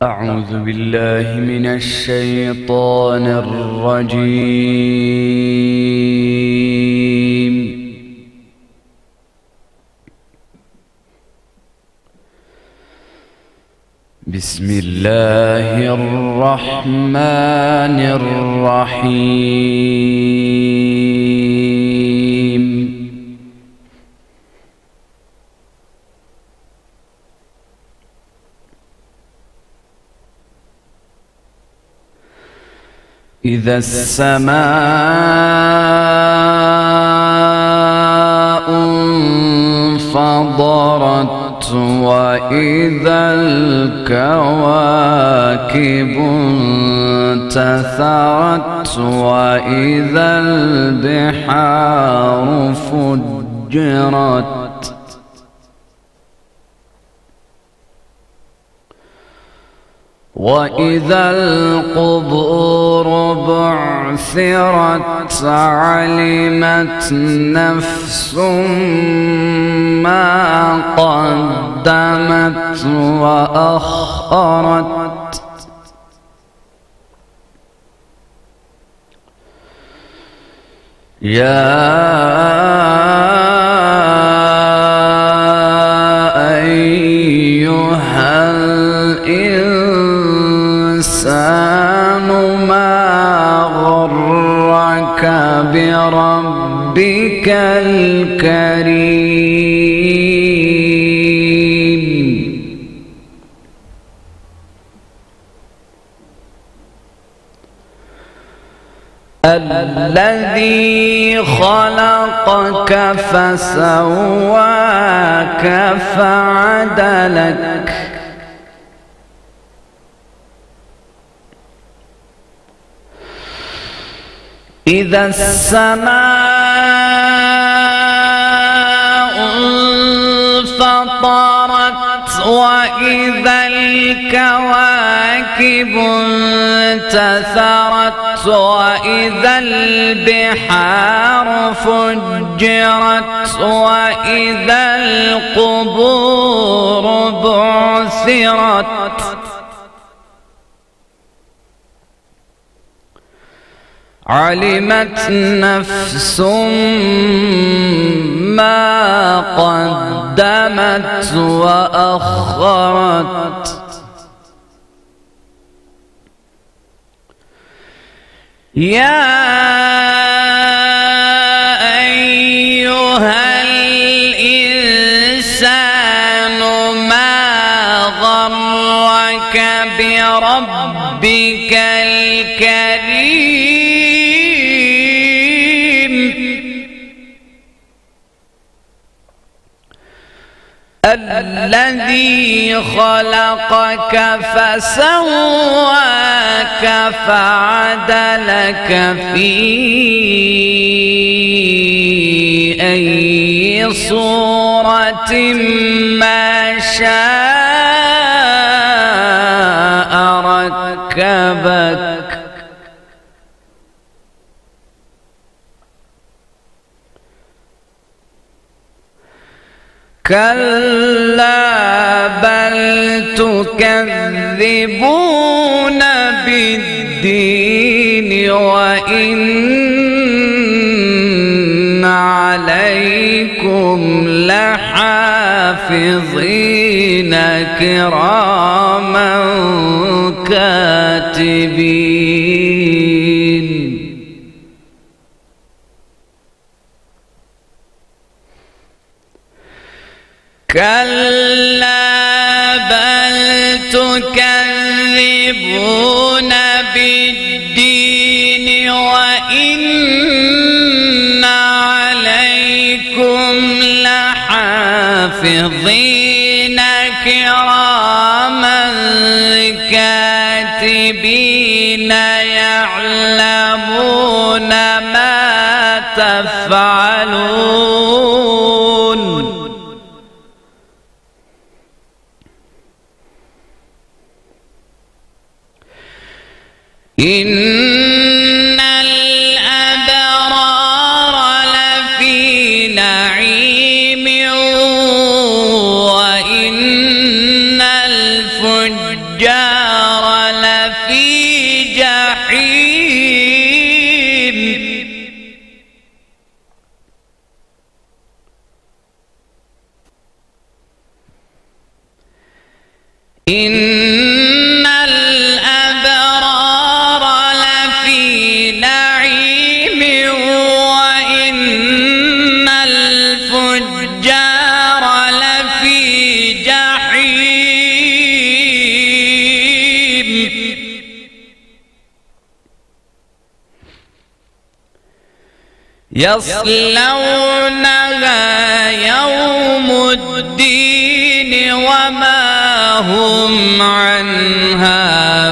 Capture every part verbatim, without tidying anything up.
أعوذ بالله من الشيطان الرجيم. بسم الله الرحمن الرحيم. إذا السماء انفطرت وإذا الكواكب انتثرت وإذا البحار فجرت وإذا القبور بعثرت علمت نفس ما قدمت وأخرت يا أيها الإنسان ما غرك بربك الكريم الذي خلقك فسواك فعدلك إذا السماء انفطرت وإذا الكواكب انتثرت وإذا البحار فجرت وإذا القبور بعثرت علمت نفس ما قدمت وأخرت يا أيها الإنسان ما غرك بربك الكريم الذي خلقك فسواك فعدلك في أي صورة ما شاء ركبك كلا بل تكذبون بالدين وإن عليكم لحافظين كراما كاتبين كلا بل تكذبون بالدين وإن عليكم لحافظين كراما كاتبين يعلمون ما تفعلون إن الأبرار لفي نعيم وإن الفجار الفجار لفي جحيم إن الأبرار لفي نعيم وإن الفجار لفي جحيم يصلونها يوم الدين وما هم عنها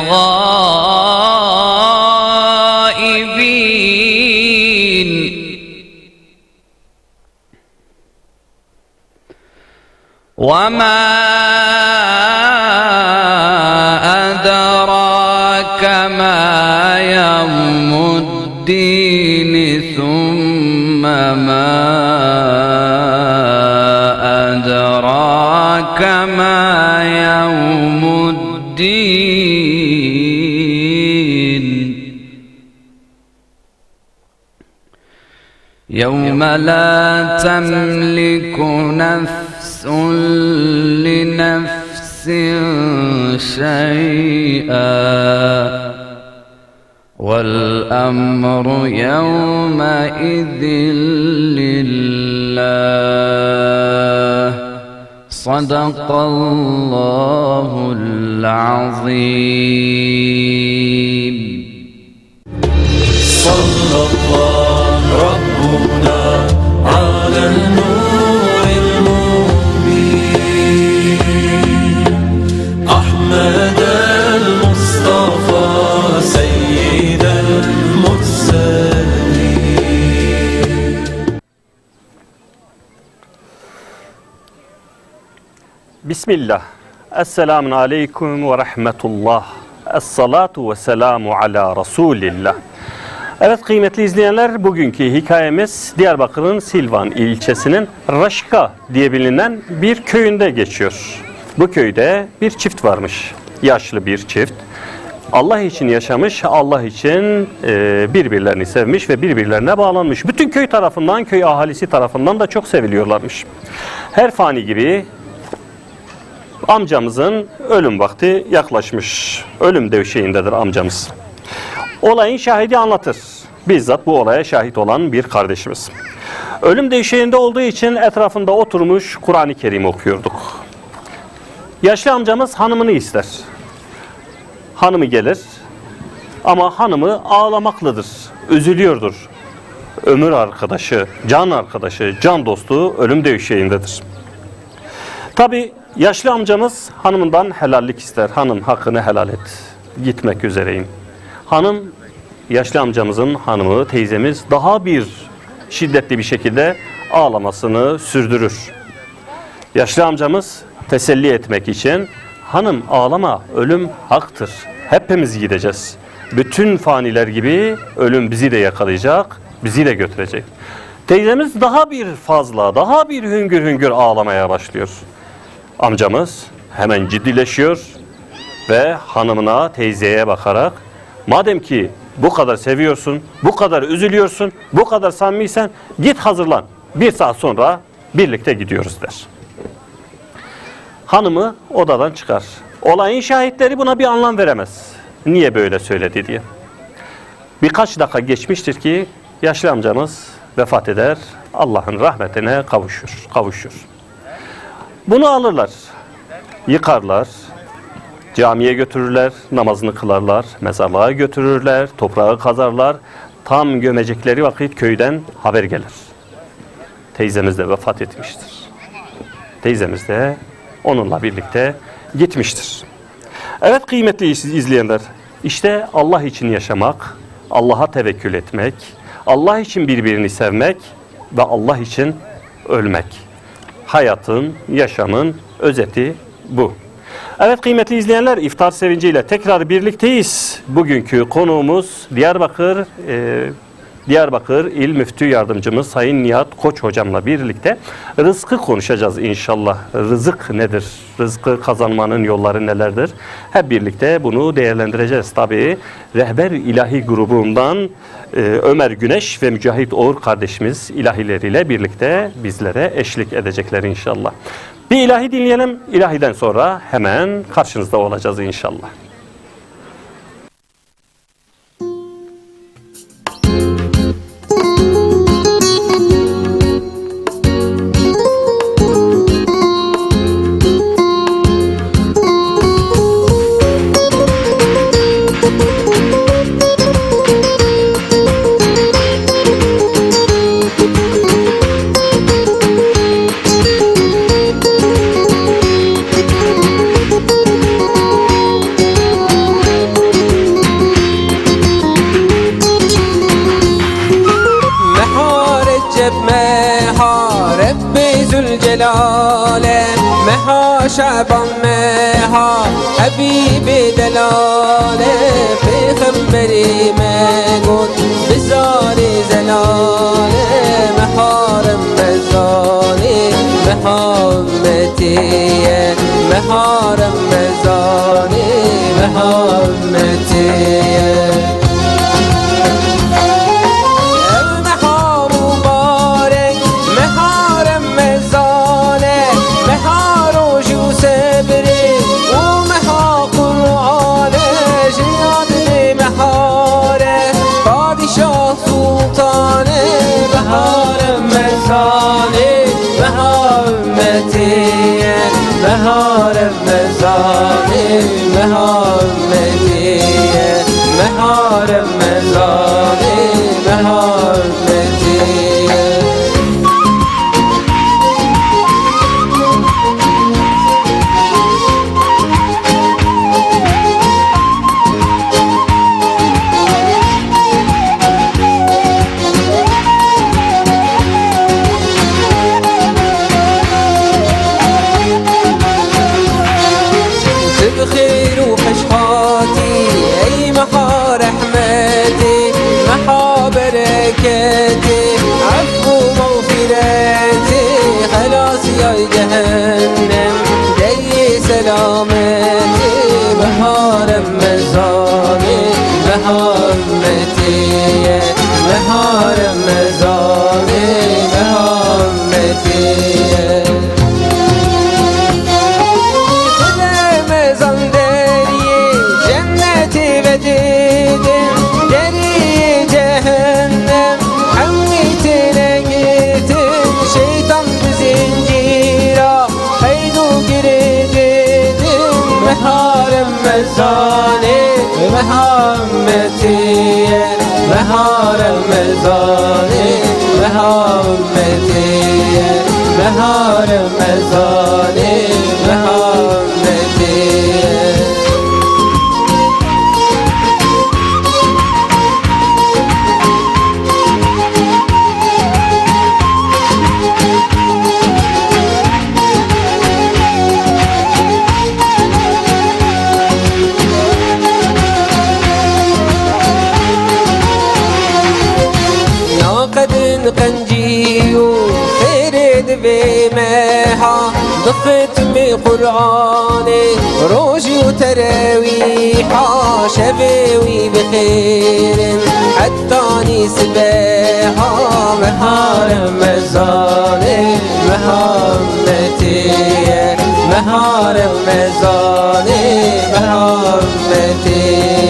بغائبين وما أدراك ما يوم الدين ثم ما أدراك ما يوم الدين يوم لا تملك نفس لنفس شيئا والأمر يومئذ لله صدق الله العظيم. صلى الله ربنا على النور المبين أحمد المصطفى سيد المرسلين. Bismillah. Esselamun aleyküm ve rahmetullah. Es-salatu ve selamu ala Resulillah. Evet kıymetli izleyenler, bugünkü hikayemiz Diyarbakır'ın Silvan ilçesinin Raşka diye bilinen bir köyünde geçiyor. Bu köyde bir çift varmış. Yaşlı bir çift. Allah için yaşamış, Allah için e, birbirlerini sevmiş ve birbirlerine bağlanmış. Bütün köy tarafından, köy ahalisi tarafından da çok seviliyorlarmış. Her fani gibi amcamızın ölüm vakti yaklaşmış. Ölüm döşeğindedir amcamız. Olayın şahidi anlatır. Bizzat bu olaya şahit olan bir kardeşimiz. Ölüm döşeğinde olduğu için etrafında oturmuş Kur'an-ı Kerim okuyorduk. Yaşlı amcamız hanımını ister. Hanımı gelir ama hanımı ağlamaklıdır, üzülüyordur. Ömür arkadaşı, can arkadaşı, can dostu ölüm döşeğindedir. Tabi yaşlı amcamız hanımından helallik ister. Hanım hakkını helal et. Gitmek üzereyim. Hanım, yaşlı amcamızın hanımı, teyzemiz daha bir şiddetli bir şekilde ağlamasını sürdürür. Yaşlı amcamız teselli etmek için hanım ağlama, ölüm haktır. Hepimiz gideceğiz. Bütün faniler gibi ölüm bizi de yakalayacak, bizi de götürecek. Teyzemiz daha bir fazla, daha bir hüngür hüngür ağlamaya başlıyor. Amcamız hemen ciddileşiyor ve hanımına, teyzeye bakarak madem ki bu kadar seviyorsun, bu kadar üzülüyorsun, bu kadar samimiysen git hazırlan. Bir saat sonra birlikte gidiyoruz der. Hanımı odadan çıkar. Olayın şahitleri buna bir anlam veremez. Niye böyle söyledi diye. Birkaç dakika geçmiştir ki yaşlı amcamız vefat eder. Allah'ın rahmetine kavuşur. kavuşur. Bunu alırlar, yıkarlar, camiye götürürler, namazını kılarlar, mezarlığa götürürler, toprağı kazarlar. Tam gömecekleri vakit köyden haber gelir. Teyzemiz de vefat etmiştir. Teyzemiz de onunla birlikte gitmiştir. Evet kıymetli izleyenler, işte Allah için yaşamak, Allah'a tevekkül etmek, Allah için birbirini sevmek ve Allah için ölmek. Hayatın, yaşamın özeti bu. Evet kıymetli izleyenler, iftar sevinciyle tekrar birlikteyiz. Bugünkü konuğumuz Diyarbakır e, Diyarbakır İl Müftü Yardımcımız Sayın Nihat Koç hocamla birlikte rızkı konuşacağız inşallah. Rızık nedir? Rızkı kazanmanın yolları nelerdir? Hep birlikte bunu değerlendireceğiz. Tabii Rehber İlahi grubundan e, Ömer Güneş ve Mücahit Oğur kardeşimiz ilahileriyle birlikte bizlere eşlik edecekler inşallah. Bir ilahi dinleyelim. İlahiden sonra hemen karşınızda olacağız inşallah. شعبا مها حبيبي دلاله في خبري ما قلت بزاري زلاله محارم مزاني محمتي محارم مزاني محمتي مهار مزاني مهار مدية مهار مزاني مهار مدية عفو مغفرتي خلاص يا جهنم جاي سلامتي بهار مزاني بهمتي بهار مزاني بهمتي مزاني بهمتي بهار مزاني بهمتي بهار مزاني بهمتي ختمي قرآني روجي وتراويحا شباوي بخير حتاني سباحا مهار مزاني مهمتي مهار مزاني مهمتي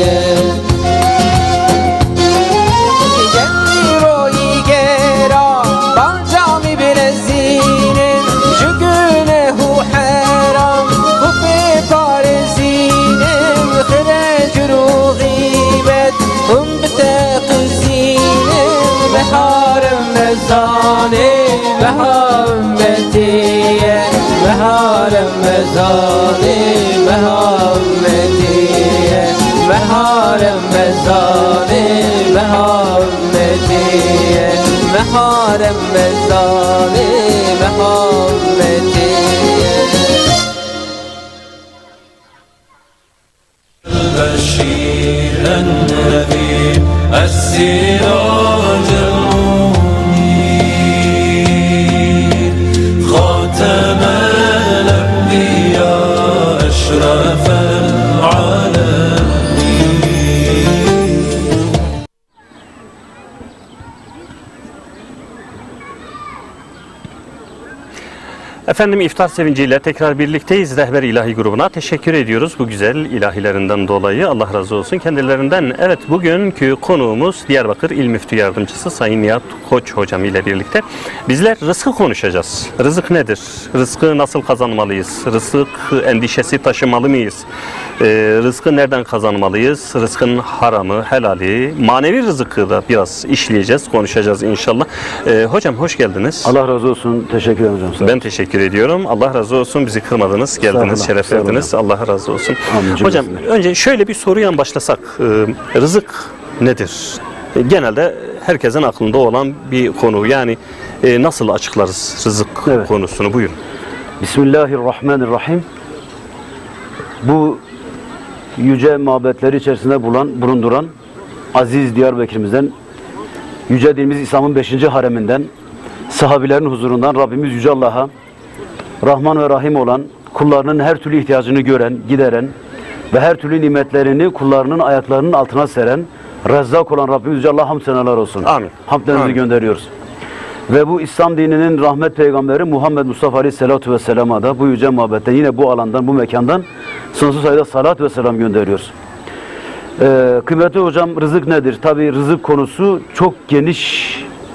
بهار مزاني بهمتي بهار مزاني بهمتي بهار مزاني بهمتي بهار مزاني بهمتي البشير النذير السراج Efendim iftar sevinciyle tekrar birlikteyiz. Rehber İlahi grubuna teşekkür ediyoruz bu güzel ilahilerinden dolayı. Allah razı olsun kendilerinden. Evet, bugünkü konuğumuz Diyarbakır İl Müftü Yardımcısı Sayın Nihat Koç hocam ile birlikte bizler rızkı konuşacağız. Rızık nedir? Rızkı nasıl kazanmalıyız? Rızık endişesi taşımalı mıyız? Ee, rızkı nereden kazanmalıyız? Rızkın haramı, helali, manevi rızkı da biraz işleyeceğiz, konuşacağız inşallah. Ee, hocam hoş geldiniz. Allah razı olsun. Teşekkür ederim hocam. Ben teşekkür ediyorum. Allah razı olsun. Bizi kırmadınız, geldiniz, şeref verdiniz. Allah razı olsun. Amin. Hocam önce şöyle bir soruyan başlasak. Ee, rızık nedir? E, genelde herkesin aklında olan bir konu. Yani e, nasıl açıklarız rızık Evet. konusunu? Buyurun. Bismillahirrahmanirrahim. Bu yüce mabetleri içerisinde bulan, bulunduran aziz Diyarbakır'ımızdan, yüce dinimiz İslam'ın beşinci hareminden, sahabilerin huzurundan Rabbimiz Yüce Allah'a Rahman ve Rahim olan, kullarının her türlü ihtiyacını gören, gideren ve her türlü nimetlerini kullarının ayaklarının altına seren, Rezzak olan Rabbimiz Yüce Allah'a hamd senalar olsun. Amin. Hamdlerimizi Amin. gönderiyoruz. Ve bu İslam dininin rahmet peygamberi Muhammed Mustafa Aleyhisselatü Vesselam'a da bu yüce muhabbetten, yine bu alandan, bu mekandan sonsuz sayıda salat ve selam gönderiyoruz. Ee, kıymetli hocam, rızık nedir? Tabi rızık konusu çok geniş,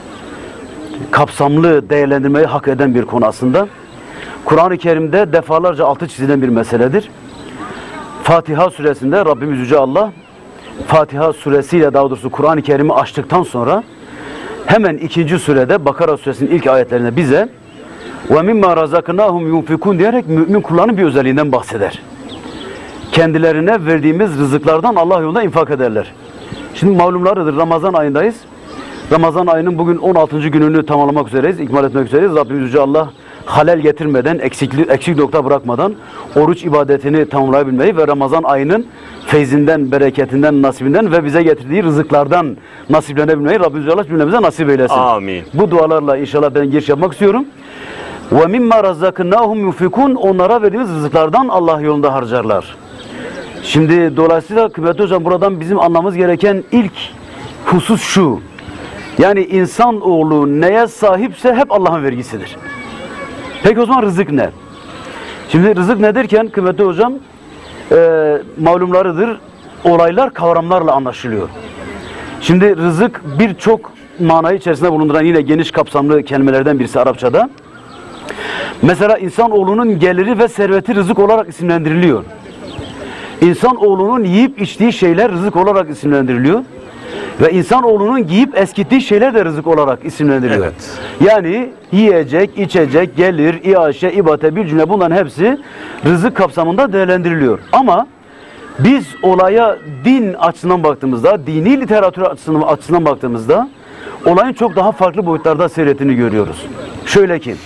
kapsamlı değerlendirmeyi hak eden bir konu aslında. Kur'an-ı Kerim'de defalarca altı çizilen bir meseledir. Fatiha suresinde Rabbimiz Yüce Allah, Fatiha suresiyle, daha doğrusu Kur'an-ı Kerim'i açtıktan sonra hemen ikinci surede, Bakara suresinin ilk ayetlerinde bize وَمِمَّا رَزَقْنَاهُمْ يُنْفِكُونَ diyerek mümin kullarının bir özelliğinden bahseder. Kendilerine verdiğimiz rızıklardan Allah yolunda infak ederler. Şimdi malumlarıdır, Ramazan ayındayız. Ramazan ayının bugün on altıncı gününü tamamlamak üzereyiz, ikmal etmek üzereyiz. Rabbimiz Yüce Allah halel getirmeden, eksikli, eksik nokta bırakmadan oruç ibadetini tamamlayabilmeyi ve Ramazan ayının feyzinden, bereketinden, nasibinden ve bize getirdiği rızıklardan nasiplenebilmeyi Rabbimiz Yüce Allah cümlemize nasip eylesin. Amin. Bu dualarla inşallah ben giriş yapmak istiyorum. وَمِمَّا رَزَّقْنَاهُمْ يُنْفِكُونَ Onlara verdiğimiz rızıklardan Allah yolunda harcarlar. Şimdi dolayısıyla kıymetli hocam, buradan bizim anlamamız gereken ilk husus şu. Yani insanoğlu neye sahipse hep Allah'ın vergisidir. Peki o zaman rızık ne? Şimdi rızık ne derken kıymetli hocam, e, malumlarıdır, olaylar kavramlarla anlaşılıyor. Şimdi rızık birçok manayı içerisinde bulunduran yine geniş kapsamlı kelimelerden birisi Arapçada. Mesela insanoğlunun geliri ve serveti rızık olarak isimlendiriliyor. İnsanoğlunun yiyip içtiği şeyler rızık olarak isimlendiriliyor. Ve insanoğlunun giyip eskittiği şeyler de rızık olarak isimlendiriliyor. Evet. Yani yiyecek, içecek, gelir, iaşe, ibate, bir cümle, bunların hepsi rızık kapsamında değerlendiriliyor. Ama biz olaya din açısından baktığımızda, dini literatür açısından, açısından baktığımızda olayın çok daha farklı boyutlarda seyrettiğini görüyoruz. Şöyle ki,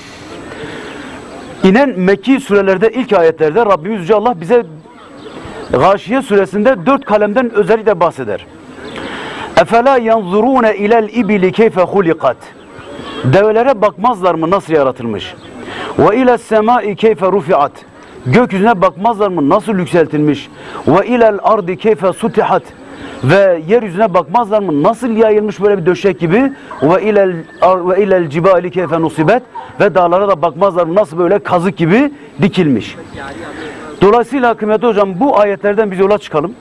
inen Mekki surelerde ilk ayetlerde Rabbimiz Yüce Allah bize Gâşiye suresinde dört kalemden özellikle bahseder. اَفَلَا يَنْظُرُونَ اِلَى الْاِبِلِ كَيْفَ خُلِقَتْ Develere bakmazlar mı nasıl yaratılmış? وَاِلَى السَّمَاءِ كَيْفَ رُفِعَتْ Gökyüzüne bakmazlar mı nasıl yükseltilmiş? وَاِلَى الْاَرْضِ كَيْفَ سُتِحَتْ Ve yeryüzüne bakmazlar mı nasıl yayılmış böyle bir döşek gibi? وَاِلَى الْجِبَالِ كَيْفَ نُصِبَتْ Ve dağlara da bakmazlar mı nasıl böyle kazık gibi dikilmiş? Dolayısıyla kıymetli hocam, bu ayetlerden biz yola çıkalım.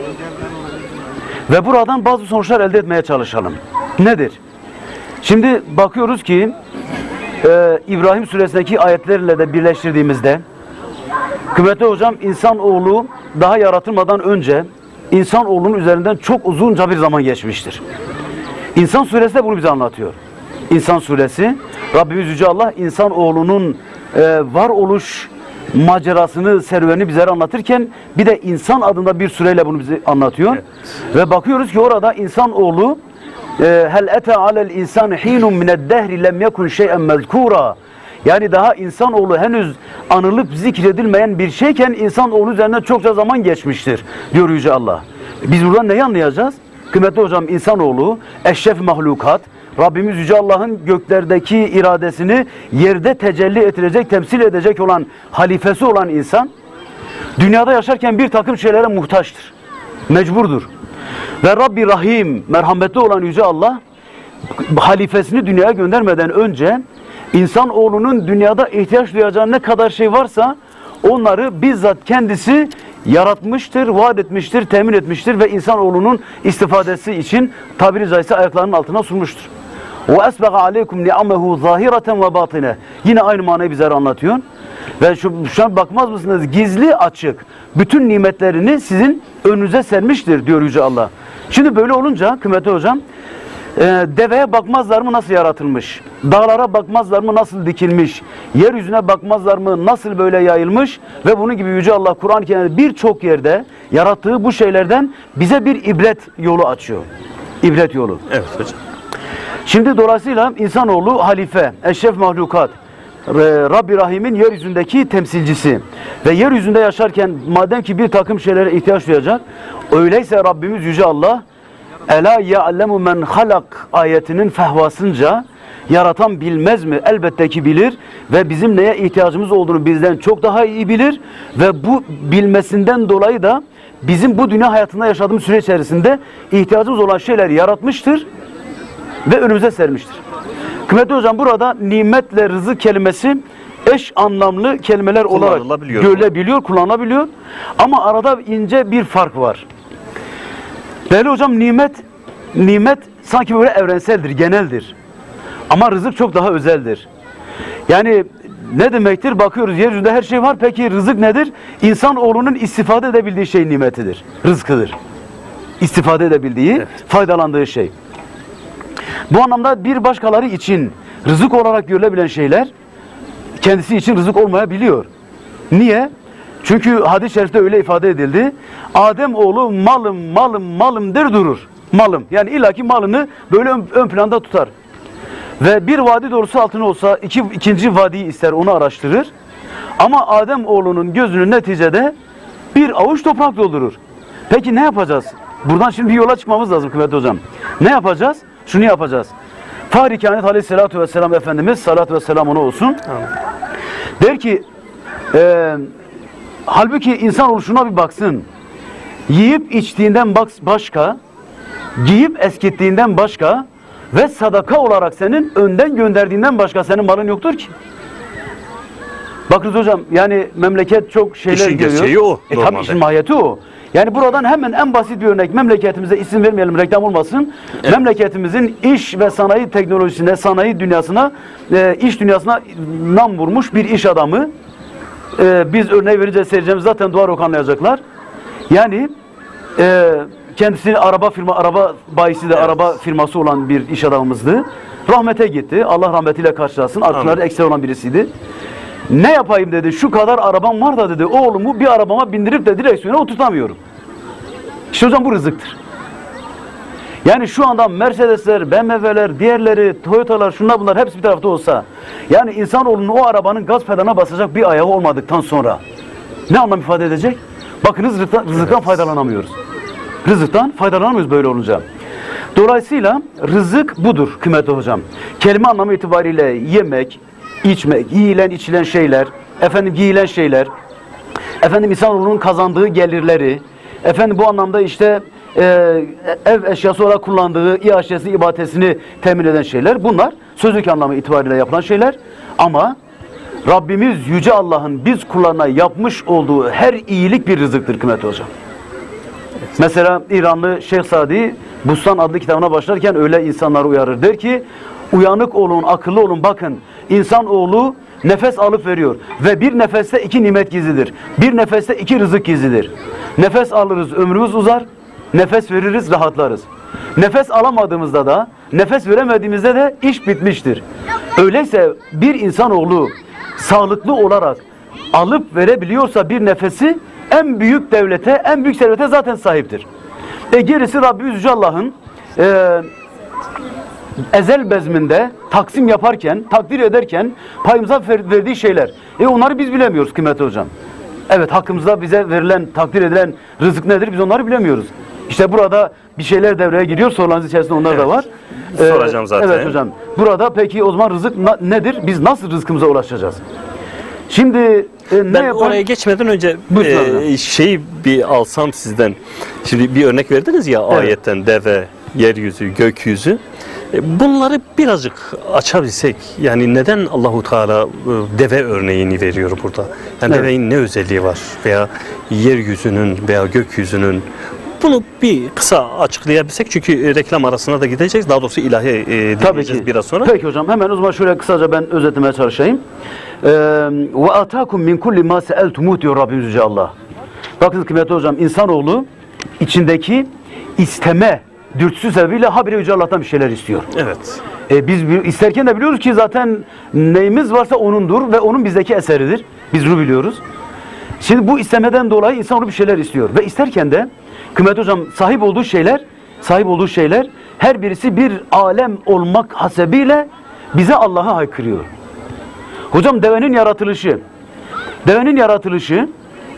Ve buradan bazı sonuçlar elde etmeye çalışalım. Nedir? Şimdi bakıyoruz ki e, İbrahim suresindeki ayetlerle de birleştirdiğimizde kıymetli hocam, insanoğlu daha yaratılmadan önce insanoğlunun üzerinden çok uzunca bir zaman geçmiştir. İnsan suresi de bunu bize anlatıyor. İnsan suresi, Rabbimiz Yüce Allah insanoğlunun e, varoluş macerasını, serüvenini bize anlatırken bir de insan adında bir süreyle bunu bize anlatıyor. Evet. Ve bakıyoruz ki orada insanoğlu hel ete alel insan hinun mined dehri lem yekun şey'en mezkura. Yani daha insanoğlu henüz anılıp zikredilmeyen bir şeyken insanoğlu üzerinden çokça zaman geçmiştir diyor Yüce Allah. Biz buradan neyi anlayacağız? Kıymetli hocam, insanoğlu eşref mahlukat, Rabbimiz Yüce Allah'ın göklerdeki iradesini yerde tecelli ettirecek, temsil edecek olan halifesi olan insan, dünyada yaşarken bir takım şeylere muhtaçtır, mecburdur. Ve Rabbi Rahim, merhametli olan Yüce Allah, halifesini dünyaya göndermeden önce İnsanoğlunun dünyada ihtiyaç duyacağı ne kadar şey varsa onları bizzat kendisi yaratmıştır, vaat etmiştir, temin etmiştir ve insanoğlunun istifadesi için tabiri caizse ayaklarının altına sunmuştur. وَاَسْبَغَ عَلَيْكُمْ نِعَمَهُ ظَاهِرَةً وَبَاطِنَةً. Yine aynı manayı bize anlatıyor. Ve şu, şu an bakmaz mısınız? Gizli açık bütün nimetlerini sizin önünüze sermiştir diyor Yüce Allah. Şimdi böyle olunca kıymetli hocam, e, deveye bakmazlar mı nasıl yaratılmış? Dağlara bakmazlar mı nasıl dikilmiş? Yeryüzüne bakmazlar mı nasıl böyle yayılmış? Ve bunun gibi Yüce Allah Kur'an-ı Kerim'de birçok yerde yarattığı bu şeylerden bize bir ibret yolu açıyor. İbret yolu. Evet hocam. Şimdi dolayısıyla insanoğlu halife, eşref mahlukat, Rabbi Rahim'in yeryüzündeki temsilcisi ve yeryüzünde yaşarken madem ki bir takım şeylere ihtiyaç duyacak, öyleyse Rabbimiz Yüce Allah Ela ya'lemu men halak ayetinin fehvasınca yaratan bilmez mi? Elbette ki bilir ve bizim neye ihtiyacımız olduğunu bizden çok daha iyi bilir ve bu bilmesinden dolayı da bizim bu dünya hayatında yaşadığımız süre içerisinde ihtiyacımız olan şeyler yaratmıştır ve önümüze sermiştir. Kıymetli hocam, burada nimetle rızık kelimesi eş anlamlı kelimeler olarak görülebiliyor, kullanılabiliyor. Ama arada ince bir fark var. Değerli hocam, nimet nimet sanki böyle evrenseldir, geneldir. Ama rızık çok daha özeldir. Yani ne demektir? Bakıyoruz yeryüzünde her şey var. Peki rızık nedir? İnsanoğlunun istifade edebildiği şey nimetidir. Rızkıdır. İstifade edebildiği, evet, faydalandığı şey. Bu anlamda bir başkaları için rızık olarak görülebilen şeyler kendisi için rızık olmayabiliyor. Niye? Çünkü hadis-i şerifte öyle ifade edildi. Adem oğlu malım malım malım der durur. Malım. Yani illaki malını böyle ön, ön planda tutar. Ve bir vadi doğrusu altın olsa iki, ikinci vadiyi ister, onu araştırır. Ama Adem oğlunun gözünün neticede bir avuç toprak doldurur. Peki ne yapacağız? Buradan şimdi bir yola çıkmamız lazım kıymetli hocam. Ne yapacağız? Şunu yapacağız. Fahri Kainat Aleyhisselatü Vesselam Efendimiz, salatü vesselam ona olsun. Amin. Der ki e, halbuki insan oluşuna bir baksın. Yiyip içtiğinden başka, giyip eskittiğinden başka ve sadaka olarak senin önden gönderdiğinden başka senin malın yoktur ki. Bakınız hocam, yani memleket çok şeyler İşin görüyor. gerçeği o. E tabi işin mahiyeti o. Yani buradan hemen en basit bir örnek, memleketimize isim vermeyelim, reklam olmasın. Evet. Memleketimizin iş ve sanayi teknolojisine, sanayi dünyasına, e, iş dünyasına nam vurmuş bir iş adamı. E, biz örneği verince seyircimiz zaten duvar okanlayacaklar. Yani e, kendisi araba firma, araba bayisi de, evet, araba firması olan bir iş adamımızdı. Rahmete gitti. Allah rahmetiyle karşılasın. Artıları ekstra olan birisiydi. Ne yapayım dedi, şu kadar arabam var da dedi, oğlumu bir arabama bindirip de direksiyona oturtamıyorum. İşte hocam bu rızıktır. Yani şu anda Mercedesler, B M W'ler, diğerleri, Toyota'lar, şunlar bunlar hepsi bir tarafta olsa, yani insanoğlunun o arabanın gaz pedalına basacak bir ayağı olmadıktan sonra ne anlam ifade edecek? Bakınız rızıktan, rızıktan evet. faydalanamıyoruz. Rızıktan faydalanamıyoruz böyle olunca. Dolayısıyla rızık budur kıymetli hocam. Kelime anlamı itibariyle yemek, içmek, yiyilen içilen şeyler, efendim giyilen şeyler, efendim insanoğlunun kazandığı gelirleri, efendim bu anlamda işte e, ev eşyası olarak kullandığı iaşesini, ibadetini temin eden şeyler, bunlar sözlük anlamı itibariyle yapılan şeyler. Ama Rabbimiz Yüce Allah'ın biz kullarına yapmış olduğu her iyilik bir rızıktır kıymetli hocam. Mesela İranlı Şeyh Sadi Bustan adlı kitabına başlarken öyle insanları uyarır. Der ki, uyanık olun, akıllı olun, bakın insanoğlu nefes alıp veriyor ve bir nefeste iki nimet gizlidir. Bir nefeste iki rızık gizlidir. Nefes alırız, ömrümüz uzar. Nefes veririz, rahatlarız. Nefes alamadığımızda da, nefes veremediğimizde de iş bitmiştir. Öyleyse bir insanoğlu sağlıklı olarak alıp verebiliyorsa bir nefesi, en büyük devlete, en büyük servete zaten sahiptir. E gerisi Rabbimiz Yüce Allah'ın e, ezel bezminde taksim yaparken, takdir ederken payımıza verdiği şeyler. E onları biz bilemiyoruz kıymetli hocam. Evet, hakkımızda bize verilen, takdir edilen rızık nedir? Biz onları bilemiyoruz. İşte burada bir şeyler devreye giriyor. Sorularınız içerisinde onlar, evet, da var. Ee, Soracağım zaten. Evet hocam. Burada peki o zaman rızık nedir? Biz nasıl rızkımıza ulaşacağız? Şimdi e, ne ben yapar? Oraya geçmeden önce e, şeyi bir alsam sizden. Şimdi bir örnek verdiniz ya, evet, ayetten deve, yeryüzü, gökyüzü. E, Bunları birazcık açabilsek, yani neden Allahu Teala e, deve örneğini veriyor burada? Yani Evet. devenin ne özelliği var veya yeryüzünün veya gökyüzünün, bunu bir kısa açıklayabilsek, çünkü e, reklam arasına da gideceğiz. Daha doğrusu ilahi e, dinleyeceğiz biraz sonra. Peki hocam, hemen o zaman şöyle kısaca ben özetlemeye çalışayım. Ee, Ve atakum min kulli ma seeltumuh diyor Rabbimiz Yüce Allah. Bakın kıymetli hocam, insanoğlu içindeki isteme dürtüsü sebebiyle habire Yüce Allah'tan bir şeyler istiyor. Evet. E, biz bi- isterken de biliyoruz ki zaten neyimiz varsa O'nundur ve O'nun bizdeki eseridir. Biz bunu biliyoruz. Şimdi bu istemeden dolayı insan bir şeyler istiyor ve isterken de kıymetli hocam sahip olduğu şeyler, sahip olduğu şeyler her birisi bir alem olmak hasebiyle bize Allah'a haykırıyor. Hocam devenin yaratılışı, devenin yaratılışı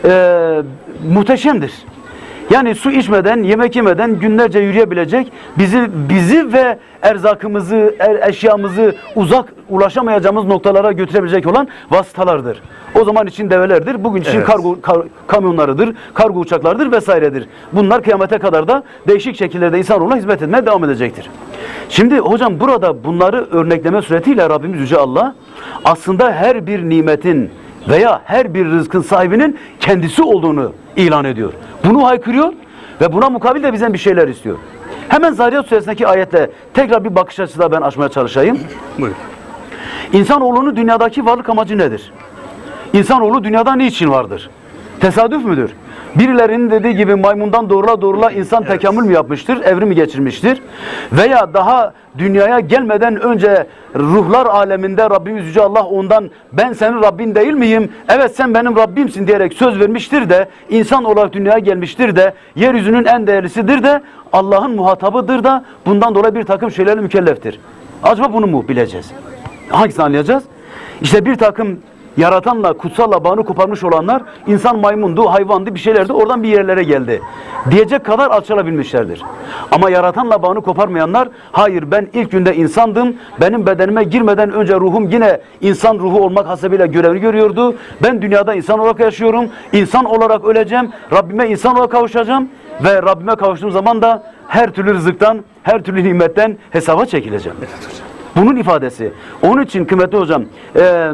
e, muhteşemdir. Yani su içmeden, yemek yemeden günlerce yürüyebilecek, bizi bizi ve erzakımızı, er, eşyamızı uzak ulaşamayacağımız noktalara götürebilecek olan vasıtalardır. O zaman için develerdir, bugün için Evet. kargo kar, kamyonlarıdır, kargo uçaklardır vesairedir. Bunlar kıyamete kadar da değişik şekillerde insanoğluna hizmet etmeye devam edecektir. Şimdi hocam burada bunları örnekleme suretiyle Rabbimiz Yüce Allah aslında her bir nimetin veya her bir rızkın sahibinin kendisi olduğunu ilan ediyor. Bunu haykırıyor ve buna mukabil de bizden bir şeyler istiyor. Hemen Zariyat suresindeki ayetle tekrar bir bakış açısıyla ben açmaya çalışayım. Buyurun. İnsanoğlunun dünyadaki varlık amacı nedir? İnsanoğlu dünyada niçin vardır? Tesadüf müdür? Birilerinin dediği gibi maymundan doğrula doğrula insan Evet. tekamül mü yapmıştır, evrim mi geçirmiştir? Veya daha dünyaya gelmeden önce ruhlar aleminde Rabbimiz Yüce Allah ondan ben senin Rabbin değil miyim? Evet sen benim Rabbimsin diyerek söz vermiştir de insan olarak dünyaya gelmiştir de yeryüzünün en değerlisidir de Allah'ın muhatabıdır da bundan dolayı bir takım şeylerle mükelleftir. Acaba bunu mu bileceğiz? Hangisini anlayacağız? İşte bir takım yaratanla, kutsalla bağını koparmış olanlar insan maymundu, hayvandı, bir şeylerdi, oradan bir yerlere geldi diyecek kadar alçalabilmişlerdir. Ama yaratanla bağını koparmayanlar, hayır ben ilk günde insandım, benim bedenime girmeden önce ruhum yine insan ruhu olmak hasebiyle görevini görüyordu. Ben dünyada insan olarak yaşıyorum, insan olarak öleceğim, Rabbime insan olarak kavuşacağım ve Rabbime kavuştuğum zaman da her türlü rızıktan, her türlü nimetten hesaba çekileceğim. Bunun ifadesi. Onun için kıymetli hocam, eee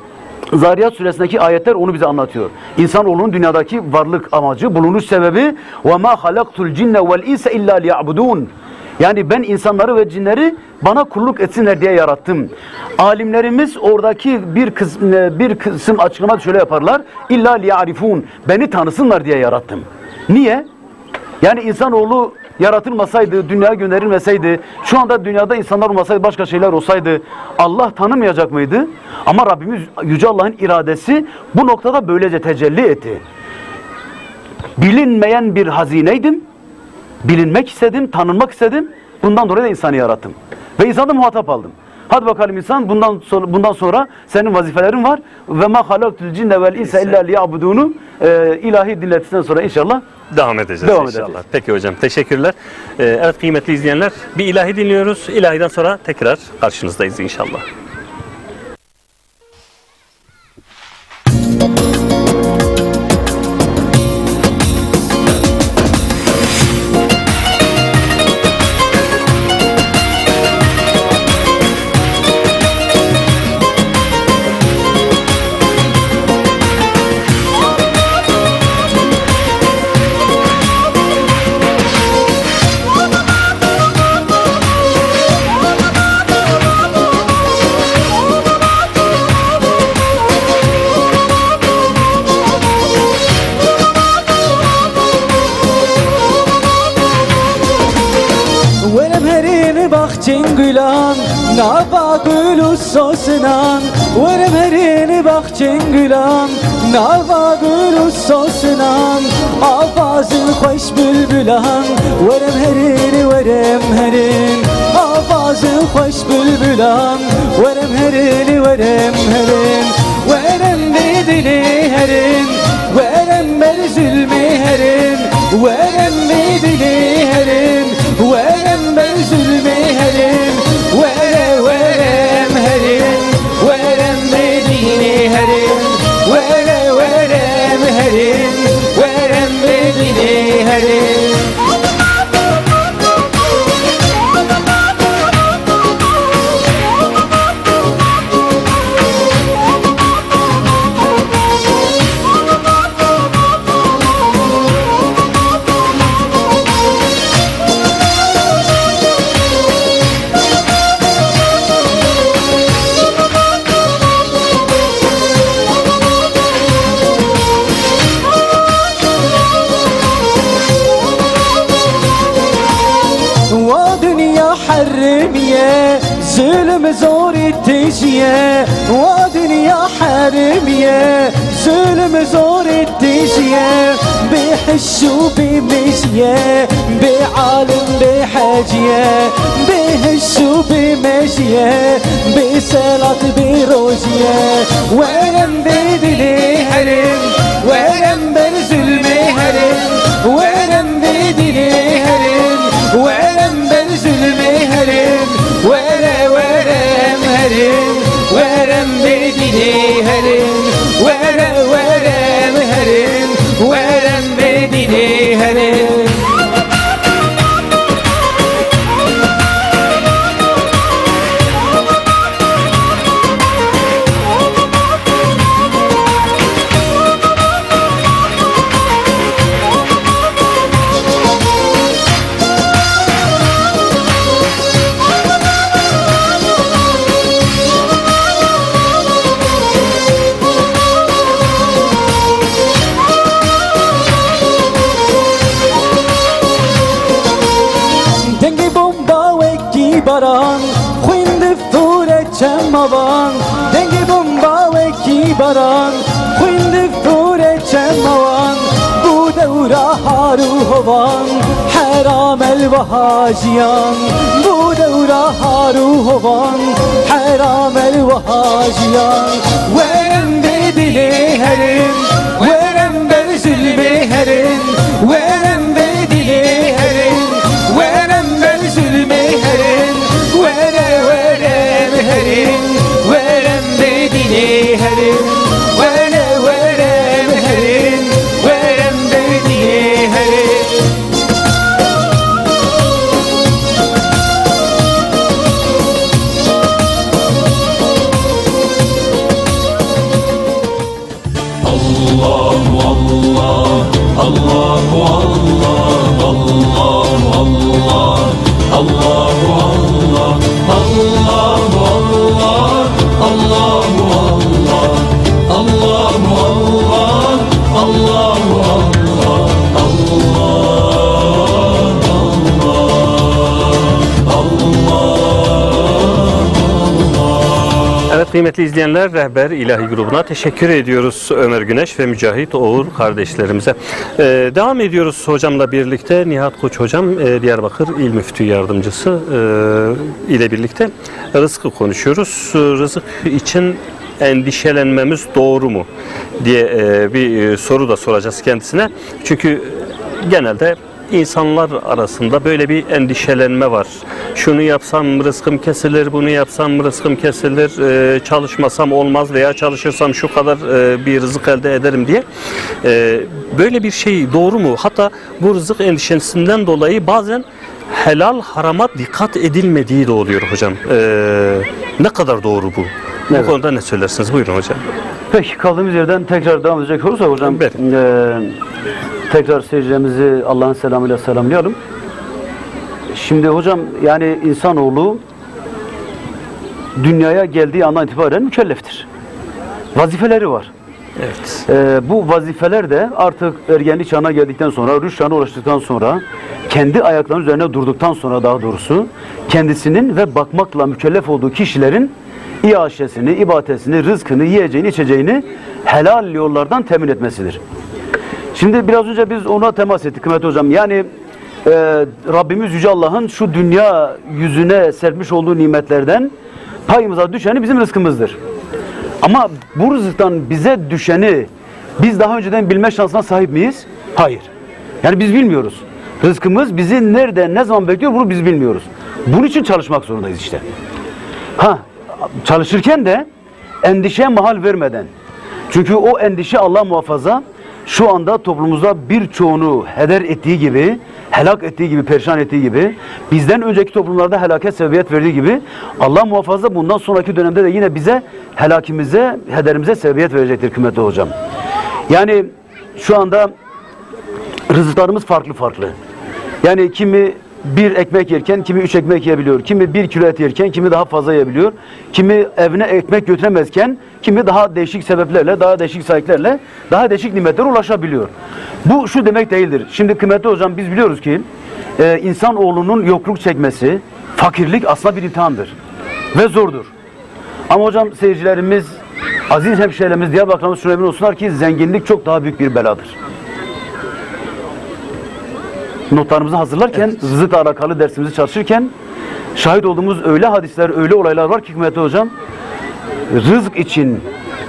Zariyat suresindeki ayetler onu bize anlatıyor. İnsanoğlunun dünyadaki varlık amacı, bulunuş sebebi وَمَا خَلَقْتُ الْجِنَّ وَالْاِنْسَ اِلَّا لِيَعْبُدُونَ. Yani ben insanları ve cinleri bana kulluk etsinler diye yarattım. Alimlerimiz oradaki bir kısım, bir kısım açıklama şöyle yaparlar. İlla liyarifun. Beni tanısınlar diye yarattım. Niye? Yani insanoğlu yaratılmasaydı, dünyaya gönderilmeseydi, şu anda dünyada insanlar olmasaydı, başka şeyler olsaydı Allah tanımayacak mıydı? Ama Rabbimiz Yüce Allah'ın iradesi bu noktada böylece tecelli etti. Bilinmeyen bir hazineydim, bilinmek istedim, tanınmak istedim, bundan dolayı da insanı yarattım. Ve insanı muhatap aldım. Hadi bakalım insan, bundan sonra, bundan sonra senin vazifelerin var. Ve ma halaktul cinne vel insa illa liyabudunu ilahi dinletisinden sonra inşallah Devam edeceğiz Devam inşallah. edeceğiz. Peki hocam, teşekkürler. Ee, evet kıymetli izleyenler, bir ilahi dinliyoruz. İlahiden sonra tekrar karşınızdayız inşallah. Cengülan nava gülü sosnan Verem herini bak cengülan nava gülü sosnan Avazın hoş bülbülan Verem herini verem herin Avazın hoş bülbülan Verem herini verem herin Verem bedili herin Verem bel zulmi herin Verem bedili herin Verem bel zulmi herin Vere verem herin Verem bedili herin Vere verem herin Verem bedili herin ye, zulüm zor ettiş ye, ve dünya harim ye, zulüm zor ettiş ye, bihşu bimşye, بعالم بحجيه بهشو بمشيه بسلط بروجيه ولم بدلي هرم ولم بالظلم هرم ولم بدلي هرم ولم بالظلم هرم ولا ولم هرم ولم بدلي هرم ولا ولم هرم ولم بدلي هرم baran خویند فوره چموان دنگ بمبا و کی baran خویند فوره چموان بود اورا هارو هوان حرام الوهاجیان بود اورا هارو هوان حرام الوهاجیان ورم بدل هرم ورم برزل هرم ورم بدل هرم ورم برزل هرم ورم ورم هرم ورم بدل هرم ورم ورم هرم ورم بدل هرم Evet kıymetli izleyenler, Rehber İlahi grubuna teşekkür ediyoruz, Ömer Güneş ve Mücahit Oğur kardeşlerimize. Ee, devam ediyoruz hocamla birlikte. Nihat Koç hocam, e, Diyarbakır İl Müftü Yardımcısı e, ile birlikte rızkı konuşuyoruz. Rızık için endişelenmemiz doğru mu diye e, bir e, soru da soracağız kendisine. Çünkü genelde İnsanlar arasında böyle bir endişelenme var. Şunu yapsam rızkım kesilir, bunu yapsam rızkım kesilir, ee, çalışmasam olmaz veya çalışırsam şu kadar e, bir rızık elde ederim diye. Ee, böyle bir şey doğru mu? Hatta bu rızık endişesinden dolayı bazen helal harama dikkat edilmediği de oluyor hocam. Ee, ne kadar doğru bu? Evet. Bu konuda ne söylersiniz? Buyurun hocam. Peki kaldığımız yerden tekrar devam edecek olursa hocam, Evet. e, tekrar seyircilerimizi Allah'ın selamıyla selamlayalım. Şimdi hocam, yani insanoğlu dünyaya geldiği andan itibaren mükelleftir. Vazifeleri var. Evet. E, bu vazifeler de artık ergenlik çağına geldikten sonra, rüşt çağına ulaştıktan sonra, kendi ayaklarının üzerine durduktan sonra daha doğrusu, kendisinin ve bakmakla mükellef olduğu kişilerin iaşesini, ibadetini, rızkını, yiyeceğini, içeceğini helal yollardan temin etmesidir. Şimdi biraz önce biz ona temas ettik kıymetli hocam. Yani e, Rabbimiz Yüce Allah'ın şu dünya yüzüne serpmiş olduğu nimetlerden payımıza düşeni bizim rızkımızdır. Ama bu rızıktan bize düşeni biz daha önceden bilme şansına sahip miyiz? Hayır. Yani biz bilmiyoruz. Rızkımız bizi nerede, ne zaman bekliyor bunu biz bilmiyoruz. Bunun için çalışmak zorundayız işte. Ha, çalışırken de endişeye mahal vermeden. Çünkü o endişe, Allah muhafaza, şu anda toplumumuzda birçoğunu heder ettiği gibi, helak ettiği gibi, perişan ettiği gibi, bizden önceki toplumlarda helaket sebebiyet verdiği gibi, Allah muhafaza bundan sonraki dönemde de yine bize helakimize, hederimize sebebiyet verecektir kıymetli hocam. Yani şu anda rızıklarımız farklı farklı. Yani kimi bir ekmek yerken kimi üç ekmek yiyebiliyor. Kimi bir kilo et yerken kimi daha fazla yiyebiliyor. Kimi evine ekmek götüremezken kimi daha değişik sebeplerle, daha değişik sahiplerle daha değişik nimetlere ulaşabiliyor. Bu şu demek değildir. Şimdi kıymetli hocam biz biliyoruz ki e, insanoğlunun yokluk çekmesi, fakirlik aslında bir imtihandır. Ve zordur. Ama hocam seyircilerimiz, aziz hemşehrilerimiz, Diyarbakır'ımız şuna emin olsunlar ki zenginlik çok daha büyük bir beladır. Notlarımızı hazırlarken, evet. rızıkla alakalı dersimizi çalışırken şahit olduğumuz öyle hadisler, öyle olaylar var ki kıymetli hocam, rızık için,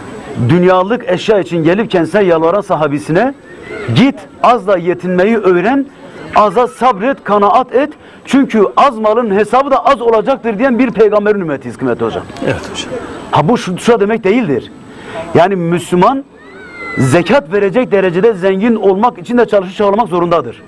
dünyalık eşya için gelip kendisine yalvaran sahabisine git azla yetinmeyi öğren, aza sabret, kanaat et. Çünkü az malın hesabı da az olacaktır diyen bir peygamberin ümmetiyiz kıymetli hocam. Evet hocam. Ha bu şu, şu demek değildir. Yani Müslüman zekat verecek derecede zengin olmak için de çalışıp çabalamak zorundadır.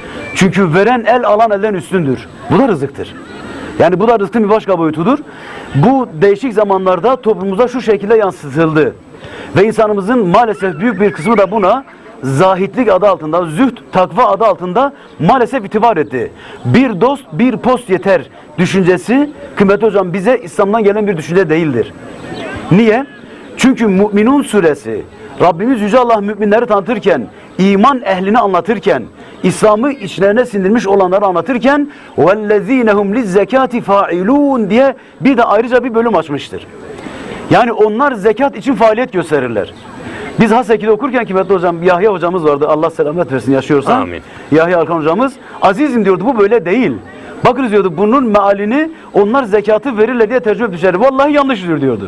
Çünkü veren el alan elden üstündür. Bu da rızıktır. Yani bu da rızkın bir başka boyutudur. Bu değişik zamanlarda toplumumuza şu şekilde yansıtıldı. Ve insanımızın maalesef büyük bir kısmı da buna zahitlik adı altında, zühd, takva adı altında maalesef itibar etti. Bir dost, bir post yeter düşüncesi kıymetli hocam bize İslam'dan gelen bir düşünce değildir. Niye? Çünkü Mü'minun suresi Rabbimiz Yüce Allah müminleri tanıtırken, iman ehlini anlatırken, İslam'ı içlerine sindirmiş olanları anlatırken وَالَّذ۪ينَ هُمْ لِلزَّكَاتِ فَاِلُونَ diye bir de ayrıca bir bölüm açmıştır. Yani onlar zekat için faaliyet gösterirler. Biz Haseki'de okurken kıymetli hocam Yahya hocamız vardı. Allah selamet versin yaşıyorsa. Amin. Yahya Alkan hocamız. Azizim diyordu bu böyle değil. Bakınız diyordu bunun mealini onlar zekatı verirler diye tercüme etmişler. Vallahi yanlışdır diyordu.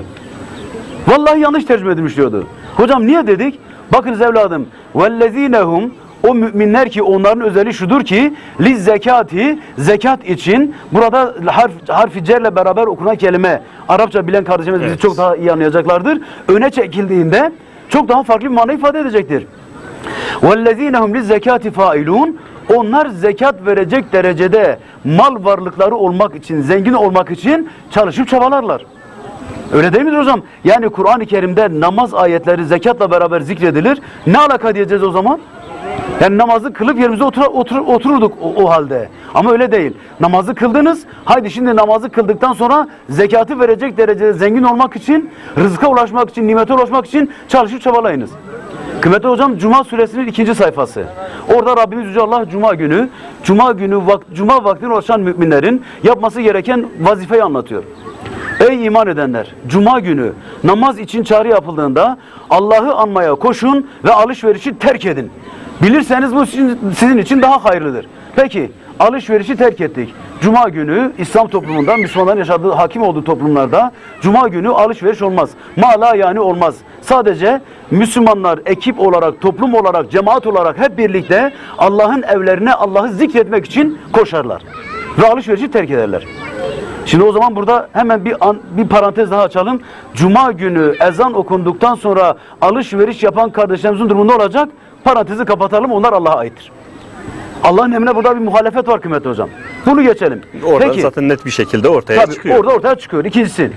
Vallahi yanlış tercüme edilmiş diyordu. Hocam niye dedik? Bakınız evladım. وَالَّذ۪ينَهُمْ o müminler ki onların özelliği şudur ki liz zekati zekat için burada harf, harfi cerle beraber okunan kelime Arapça bilen kardeşimiz bizi evet. çok daha iyi anlayacaklardır. Öne çekildiğinde çok daha farklı bir mana ifade edecektir. وَالَّذ۪ينَهُمْ لِزَّكَاتِ فَاِلُونَ onlar zekat verecek derecede mal varlıkları olmak için, zengin olmak için çalışıp çabalarlar. Öyle değil midir hocam? Yani Kur'an-ı Kerim'de namaz ayetleri zekatla beraber zikredilir. Ne alaka diyeceğiz o zaman? Yani namazı kılıp yerimize otur, otur, otururduk o, o halde. Ama öyle değil. Namazı kıldınız. Haydi şimdi namazı kıldıktan sonra zekatı verecek derecede zengin olmak için, rızka ulaşmak için, nimete ulaşmak için çalışıp çabalayınız. Kıymetli hocam Cuma suresinin ikinci sayfası. Orada Rabbimiz Yüce Allah Cuma günü, Cuma günü vak, Cuma vaktine ulaşan müminlerin yapması gereken vazifeyi anlatıyor. Ey iman edenler! Cuma günü namaz için çağrı yapıldığında Allah'ı anmaya koşun ve alışverişi terk edin. Bilirseniz bu sizin, sizin için daha hayırlıdır. Peki alışverişi terk ettik. Cuma günü İslam toplumunda, Müslümanların yaşadığı, hakim olduğu toplumlarda Cuma günü alışveriş olmaz. Mala yani olmaz. Sadece Müslümanlar ekip olarak, toplum olarak, cemaat olarak hep birlikte Allah'ın evlerine Allah'ı zikretmek için koşarlar. Ve alışverişi terk ederler. Şimdi o zaman burada hemen bir an, bir parantez daha açalım. Cuma günü ezan okunduktan sonra alışveriş yapan kardeşlerimizin durumu ne olacak? Parantezi kapatalım, onlar Allah'a aittir. Allah'ın emrine burada bir muhalefet var kıymetli hocam. Bunu geçelim. Orada Peki, zaten net bir şekilde ortaya tabii, çıkıyor. Orada ortaya çıkıyor. İkincisi.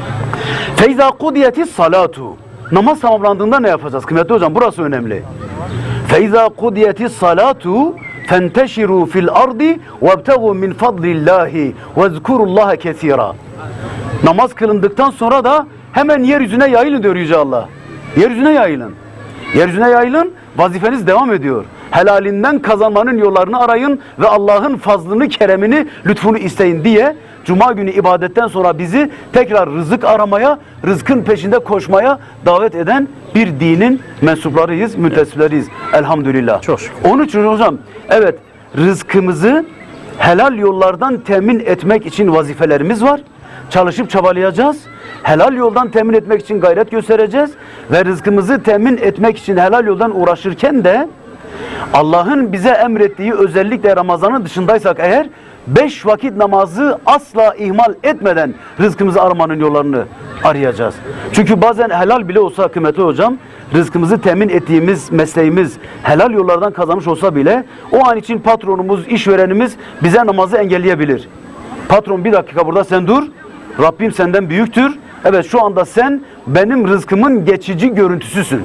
Feyza kudiyetis salatu. Namaz tamamlandığında ne yapacağız kıymetli hocam? Burası önemli. Feyza kudiyetis salatu fenteşiru fil ardi vebtegu min fadlillahi vezkurullaha kesira. Namaz kılındıktan sonra da hemen yeryüzüne yayılın diyor Yüce Allah. Yeryüzüne yayılın. Yeryüzüne yayılın, vazifeniz devam ediyor. Helalinden kazanmanın yollarını arayın ve Allah'ın fazlını, keremini, lütfunu isteyin diye Cuma günü ibadetten sonra bizi tekrar rızık aramaya, rızkın peşinde koşmaya davet eden bir dinin mensuplarıyız, müntesifleriyiz. Elhamdülillah. Çok şükür. Onun için hocam, evet rızkımızı helal yollardan temin etmek için vazifelerimiz var. Çalışıp çabalayacağız. Helal yoldan temin etmek için gayret göstereceğiz. Ve rızkımızı temin etmek için helal yoldan uğraşırken de Allah'ın bize emrettiği özellikle Ramazan'ın dışındaysak eğer beş vakit namazı asla ihmal etmeden rızkımızı aramanın yollarını arayacağız. Çünkü bazen helal bile olsa kıymetli hocam rızkımızı temin ettiğimiz mesleğimiz helal yollardan kazanmış olsa bile o an için patronumuz, işverenimiz bize namazı engelleyebilir. Patron bir dakika burada sen dur. Rabbim senden büyüktür. Evet şu anda sen benim rızkımın geçici görüntüsüsün.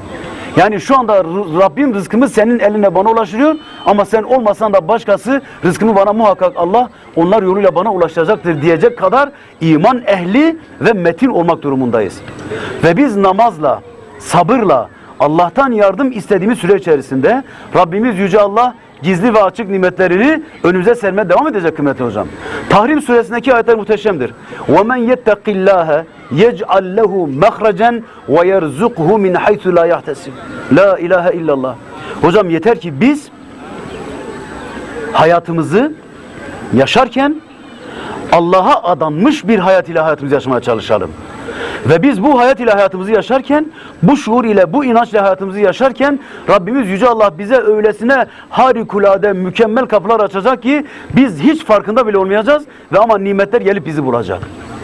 Yani şu anda Rabbim rızkımı senin eline bana ulaştırıyor ama sen olmasan da başkası rızkımı bana muhakkak Allah onlar yoluyla bana ulaştıracaktır diyecek kadar iman ehli ve metin olmak durumundayız. Ve biz namazla, sabırla, Allah'tan yardım istediğimiz süre içerisinde Rabbimiz Yüce Allah gizli ve açık nimetlerini önümüze sermeye devam edecek kıymetli hocam. Tahrim suresindeki ayetler muhteşemdir. وَمَنْ يَتَّقِ اللّٰهَ يَجْعَلْ لَهُ مَخْرَجًا وَيَرْزُقْهُ مِنْ حَيْثُ لَا يَحْتَسِبْ La ilahe illallah. Hocam yeter ki biz hayatımızı yaşarken Allah'a adanmış bir hayat ile hayatımızı yaşamaya çalışalım. Ve biz bu hayat ile hayatımızı yaşarken, bu şuur ile, bu inanç ile hayatımızı yaşarken Rabbimiz Yüce Allah bize öylesine harikulade, mükemmel kapılar açacak ki biz hiç farkında bile olmayacağız ve ama nimetler gelip bizi bulacak.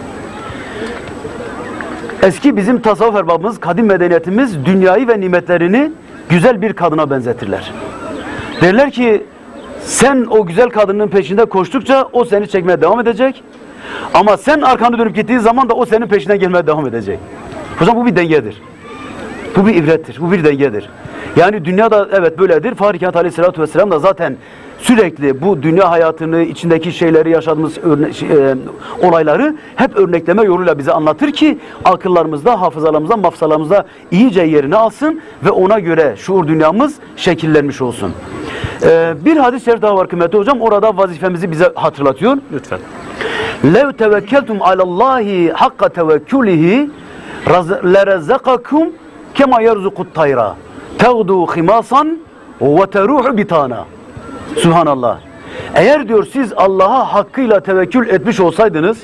Eski bizim tasavvuf erbabımız, kadim medeniyetimiz dünyayı ve nimetlerini güzel bir kadına benzetirler. Derler ki sen o güzel kadının peşinde koştukça o seni çekmeye devam edecek. Ama sen arkanı dönüp gittiğin zaman da o senin peşinden gelmeye devam edecek. Hocam bu bir dengedir. Bu bir ibrettir. Bu bir dengedir. Yani dünyada evet böyledir. Fahri Kainat Aleyhisselatü Vesselam da zaten sürekli bu dünya hayatını, içindeki şeyleri yaşadığımız örne e, olayları hep örnekleme yoluyla bize anlatır ki akıllarımızda, hafızalarımızda, mafsalarımızda iyice yerini alsın ve ona göre şuur dünyamız şekillenmiş olsun. Ee, bir hadis-i şerif daha var kıymetli hocam. Orada vazifemizi bize hatırlatıyor. Lütfen. لَوْ تَوَكَّلْتُمْ عَلَى اللّٰهِ حَقَّ تَوَكُّلِهِ لَرَزَّقَكُمْ كَمَا يَرْزُقُ الطَّيْرَ تَغْدُوا خِمَاصًا وَتَرُوحُ بِطَانًا. Subhanallah. Eğer diyor siz Allah'a hakkıyla tevekkül etmiş olsaydınız,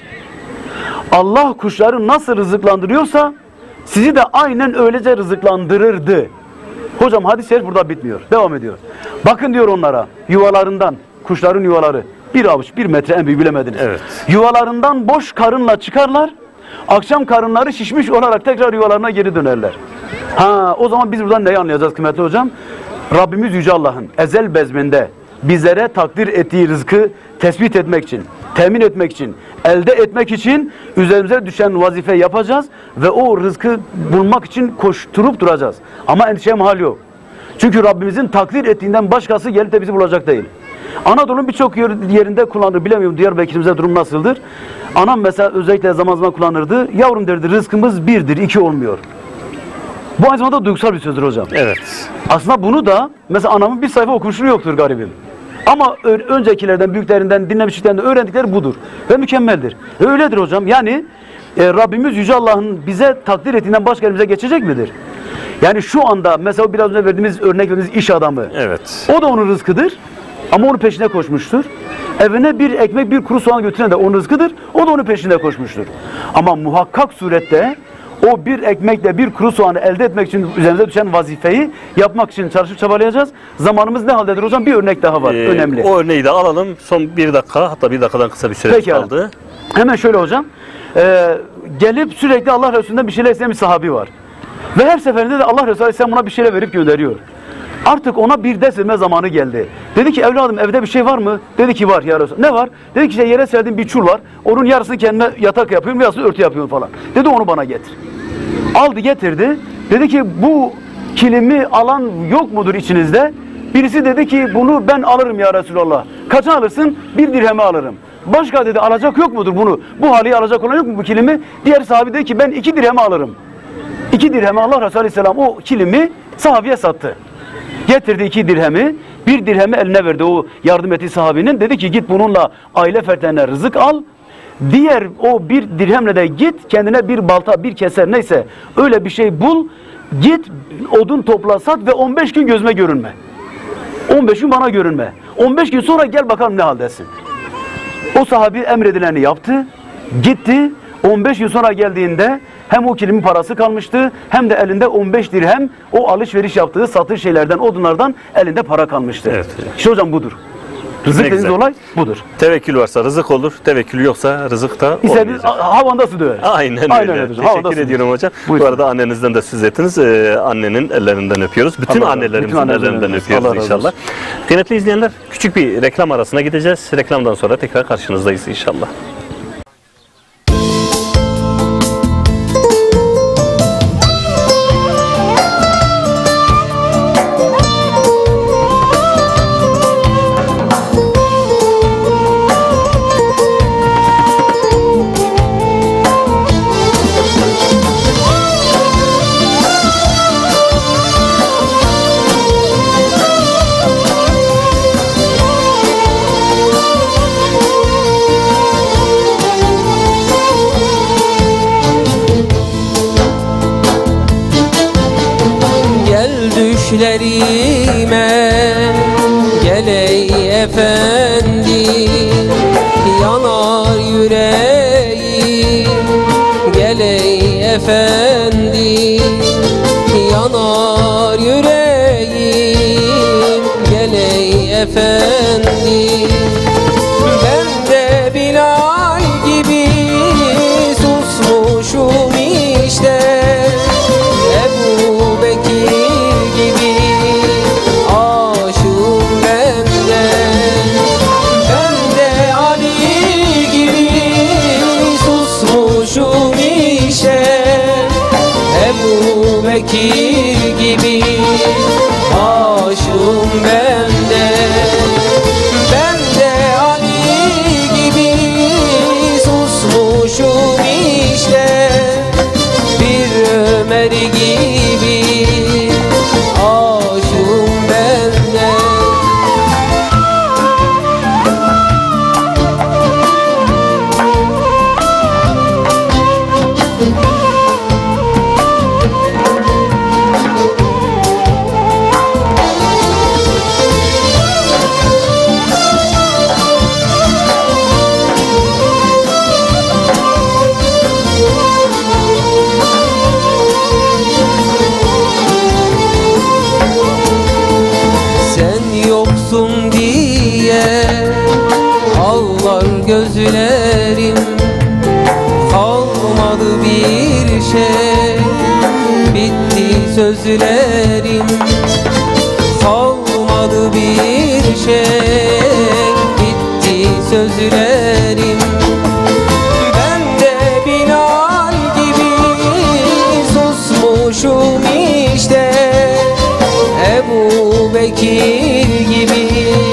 Allah kuşları nasıl rızıklandırıyorsa sizi de aynen öylece rızıklandırırdı. Hocam hadis-i şerif burada bitmiyor. Devam ediyor. Bakın diyor onlara yuvalarından, kuşların yuvaları bir avuç, bir metre en büyük bilemediniz. Evet. Yuvalarından boş karınla çıkarlar. Akşam karınları şişmiş olarak tekrar yuvalarına geri dönerler. Ha, o zaman biz buradan neyi anlayacağız kıymetli hocam? Rabbimiz Yüce Allah'ın ezel bezminde bizlere takdir ettiği rızkı tespit etmek için, temin etmek için, elde etmek için üzerimize düşen vazife yapacağız ve o rızkı bulmak için koşturup duracağız. Ama endişeye mahal yok. Çünkü Rabbimizin takdir ettiğinden başkası gelip de bizi bulacak değil. Anadolu'nun birçok yerinde kullanılır. Bilemiyorum Diyarbakır'ımızda durum nasıldır. Anam mesela özellikle zaman zaman kullanırdı. Yavrum derdi rızkımız birdir, iki olmuyor. Bu aynı zamanda duygusal bir sözdür hocam. Evet. Aslında bunu da mesela anamın bir sayfa okumuşluğu yoktur garibim. Ama öncekilerden, büyüklerinden, dinlemişliklerinden öğrendikleri budur. Ve mükemmeldir. Öyledir hocam. Yani e, Rabbimiz Yüce Allah'ın bize takdir ettiğinden başka elimize geçecek midir? Yani şu anda mesela biraz önce verdiğimiz örnek verdiğimiz iş adamı. Evet. O da onun rızkıdır. Ama onun peşine koşmuştur. Evine bir ekmek, bir kuru soğan götüren de onun rızkıdır. O da onun peşinde koşmuştur. Ama muhakkak surette o bir ekmekle bir kuru soğanı elde etmek için üzerimize düşen vazifeyi yapmak için çalışıp çabalayacağız. Zamanımız ne haldedir hocam? Bir örnek daha var. Ee, önemli. O örneği de alalım. Son bir dakika, hatta bir dakikadan kısa bir süre kaldı. Hemen şöyle hocam. Ee, gelip sürekli Allah Resulü'nden bir şeyler isteyen bir sahabi var. Ve her seferinde de Allah Resulü Aleyhisselam buna bir şeyler verip gönderiyor. Artık ona bir ders verme zamanı geldi. Dedi ki evladım evde bir şey var mı? Dedi ki var ya Resulallah. Ne var? Dedi ki işte yere serdiğim bir çul var. Onun yarısını kendime yatak yapıyorum, yarısını örtü yapıyorum falan. Dedi onu bana getir. Aldı getirdi. Dedi ki bu kilimi alan yok mudur içinizde? Birisi dedi ki bunu ben alırım ya Resulallah. Kaça alırsın? Bir dirheme alırım. Başka dedi alacak yok mudur bunu? Bu haliyi alacak olan yok mu bu kilimi? Diğer sahabi dedi ki ben iki dirheme alırım. İki dirheme Allah Resulü Aleyhisselam o kilimi sahabiye sattı. Getirdi iki dirhemi, bir dirhemi eline verdi o yardım ettiği sahabinin. Dedi ki git bununla aile fertlerine rızık al. Diğer o bir dirhemle de git kendine bir balta, bir keser neyse öyle bir şey bul. Git odun topla sat ve on beş gün gözüme görünme. on beş gün bana görünme. on beş gün sonra gel bakalım ne haldesin. O sahabi emredileni yaptı. Gitti. on beş gün sonra geldiğinde hem o kilimin parası kalmıştı hem de elinde on beş dirhem o alışveriş yaptığı satış şeylerden, odunlardan elinde para kalmıştı. Evet. İşte hocam budur. Rızık dediğiniz olay budur. Tevekkül varsa rızık olur, tevekkül yoksa rızık da olmayacak. Havanda su döver. Aynen, Aynen öyle. Teşekkür havanda ediyorum su. Hocam. Buyurun. Bu arada annenizden de söz ettiniz. Ee, annenin ellerinden öpüyoruz. Bütün Allah annelerimizin bütün ellerinden öpüyoruz Allah inşallah. Kıymetli izleyenler, küçük bir reklam arasına gideceğiz. Reklamdan sonra tekrar karşınızdayız inşallah. sözlerim, kalmadı bir şey. Bitti sözlerim, kalmadı bir şey. Bitti sözlerim. Ben de Bilal gibi susmuşum işte, Ebu Bekir gibi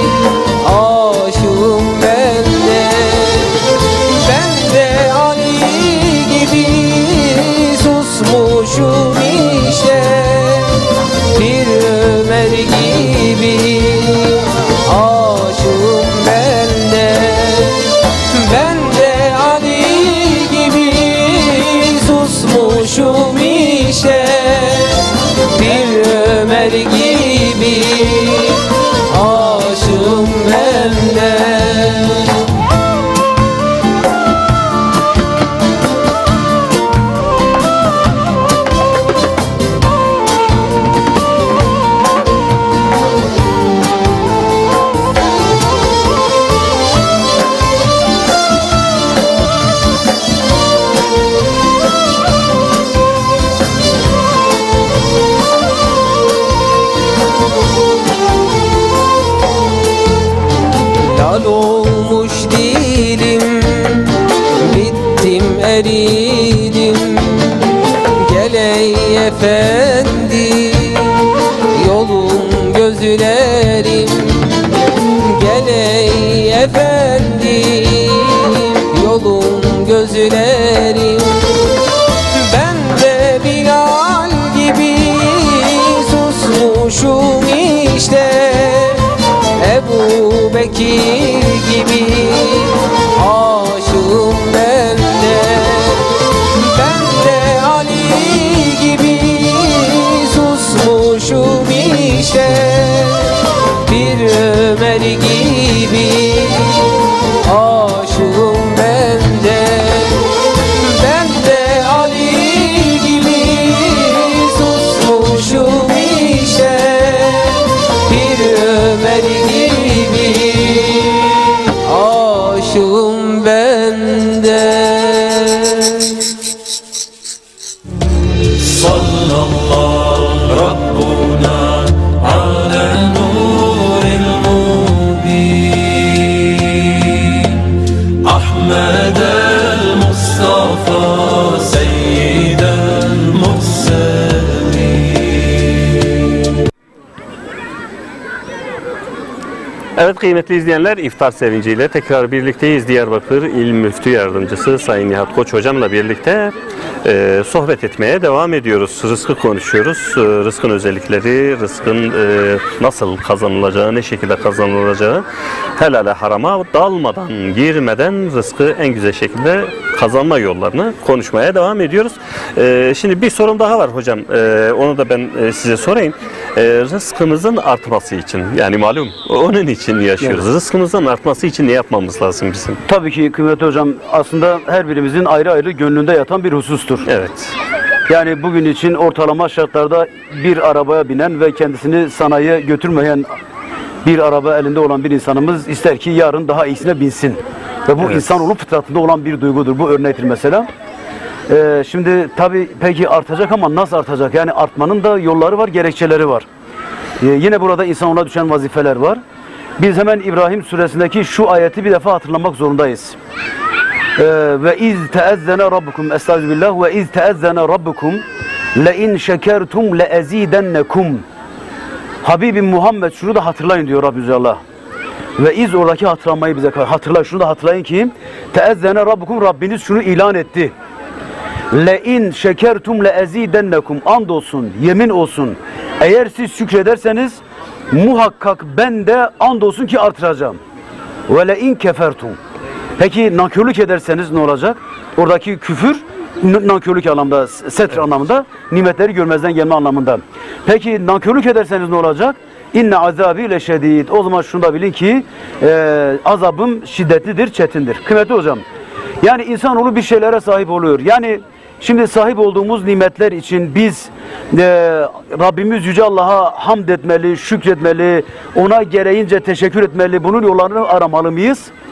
aşığım ben de. Ben de Ali gibi susmuşum işte, bir Ömer gibi aşığım ben de. Ben de Ali gibi susmuşum işte, bir Ömer gibi aşığım ben de. Lal olmuş dilim, bittim eridim. Gel ey efendi, yolun gözlerim. Gel ey efendi, yolun gözlerim. Ben de Bilal gibi susmuşum işte, Ebu Bekir gibi aşığım ben de. Ben de Ali gibi susmuşum işte, bir Ömer gibi aşığım ben de. Ben de Ali gibi susmuşum işte, bir Ömer gibi aşığım ben de. Sallallahu Rabbuna ala nuril mubin, Ahmed el Mustafa seyyidel murselin. Evet kıymetli izleyenler, iftar sevinciyle tekrar birlikteyiz. Diyarbakır İl Müftü Yardımcısı Sayın Nihat Koç hocamla birlikte e, sohbet etmeye devam ediyoruz. Rızkı konuşuyoruz. E, rızkın özellikleri, rızkın e, nasıl kazanılacağı, ne şekilde kazanılacağı, helale harama dalmadan, girmeden rızkı en güzel şekilde kazanma yollarını konuşmaya devam ediyoruz. E, şimdi bir sorum daha var hocam. E, onu da ben e, size sorayım. E, rızkımızın artması için, yani malum onun için yaşıyoruz. Evet. Rızkımızın artması için ne yapmamız lazım bizim? Tabii ki kıymetli hocam, aslında her birimizin ayrı ayrı gönlünde yatan bir husustur. Evet. Yani bugün için ortalama şartlarda bir arabaya binen ve kendisini sanayiye götürmeyen bir araba elinde olan bir insanımız ister ki yarın daha iyisine binsin. Ve bu evet, insanoğlu fıtratında olan bir duygudur. Bu örnektir mesela. Ee, şimdi tabii peki artacak ama nasıl artacak? Yani artmanın da yolları var, gerekçeleri var. Ee, yine burada insanoğluna düşen vazifeler var. Biz hemen İbrahim suresindeki şu ayeti bir defa hatırlamak zorundayız. Ee, ve iz teezzene rabbukum, estağfirullah, ve iz teezzene rabbukum le in şekertum le ezidennekum. Habibim Muhammed şunu da hatırlayın diyor Rabbimiz Allah. Ve iz oradaki hatırlamayı bize hatırlayın. Şunu da hatırlayın ki teezzene rabbukum, Rabbiniz şunu ilan etti. Le in şekertum le ezidennekum, andolsun, yemin olsun, eğer siz şükrederseniz muhakkak ben de andolsun ki artıracağım. Ve le in kefertum. Peki nankörlük ederseniz ne olacak? Oradaki küfür nankörlük anlamında, setr evet, anlamında, nimetleri görmezden gelme anlamında. Peki nankörlük ederseniz ne olacak? İnne azabi le şedid. O zaman şunu da bilin ki e, azabım şiddetlidir, çetindir. Kıymetli hocam, yani insanoğlu bir şeylere sahip oluyor. Yani şimdi sahip olduğumuz nimetler için biz e, Rabbimiz Yüce Allah'a hamd etmeli, şükretmeli, ona gereğince teşekkür etmeli, bunun yollarını aramalı mıyız?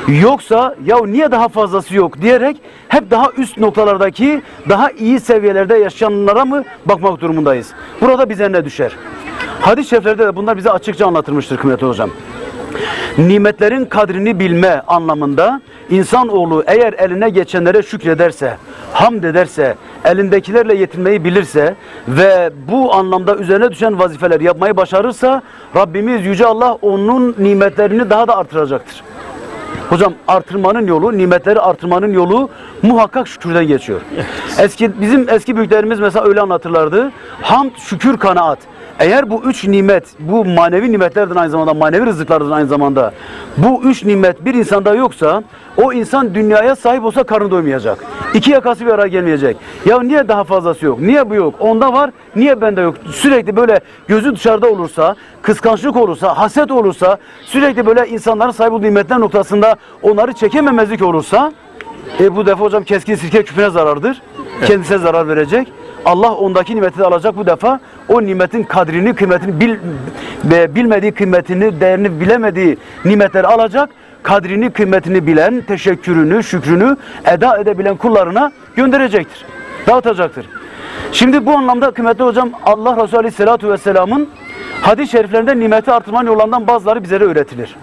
Yoksa ya niye daha fazlası yok diyerek hep daha üst noktalardaki daha iyi seviyelerde yaşayanlara mı bakmak durumundayız? Burada bize ne düşer? Hadis-i şeriflerde de bunlar bize açıkça anlatılmıştır kıymetli hocam. Nimetlerin kadrini bilme anlamında insanoğlu eğer eline geçenlere şükrederse, hamd ederse, elindekilerle yetinmeyi bilirse ve bu anlamda üzerine düşen vazifeler yapmayı başarırsa Rabbimiz Yüce Allah onun nimetlerini daha da artıracaktır. Hocam artırmanın yolu, nimetleri artırmanın yolu muhakkak şükürden geçiyor. Eski bizim eski büyüklerimiz mesela öyle anlatırlardı. Hamd, şükür, kanaat. Eğer bu üç nimet, bu manevi nimetlerden aynı zamanda, manevi rızıklardan aynı zamanda bu üç nimet bir insanda yoksa o insan dünyaya sahip olsa karnı doymayacak. İki yakası bir araya gelmeyecek. Ya niye daha fazlası yok? Niye bu yok? Onda var, niye bende yok? Sürekli böyle gözü dışarıda olursa, kıskançlık olursa, haset olursa, sürekli böyle insanların sahip olduğu nimetler noktasında onları çekememezlik olursa e bu defa hocam keskin sirke küpüne zarardır. Evet. Kendisine zarar verecek. Allah ondaki nimeti de alacak bu defa. O nimetin kadrini, kıymetini bil, bilmediği kıymetini, değerini bilemediği nimetleri alacak. Kadrini, kıymetini bilen, teşekkürünü, şükrünü eda edebilen kullarına gönderecektir. Dağıtacaktır. Şimdi bu anlamda kıymetli hocam Allah Resulü Aleyhisselatü Vesselam'ın hadis-i şeriflerinde nimeti artırmanın yollarından bazıları bizlere öğretilir.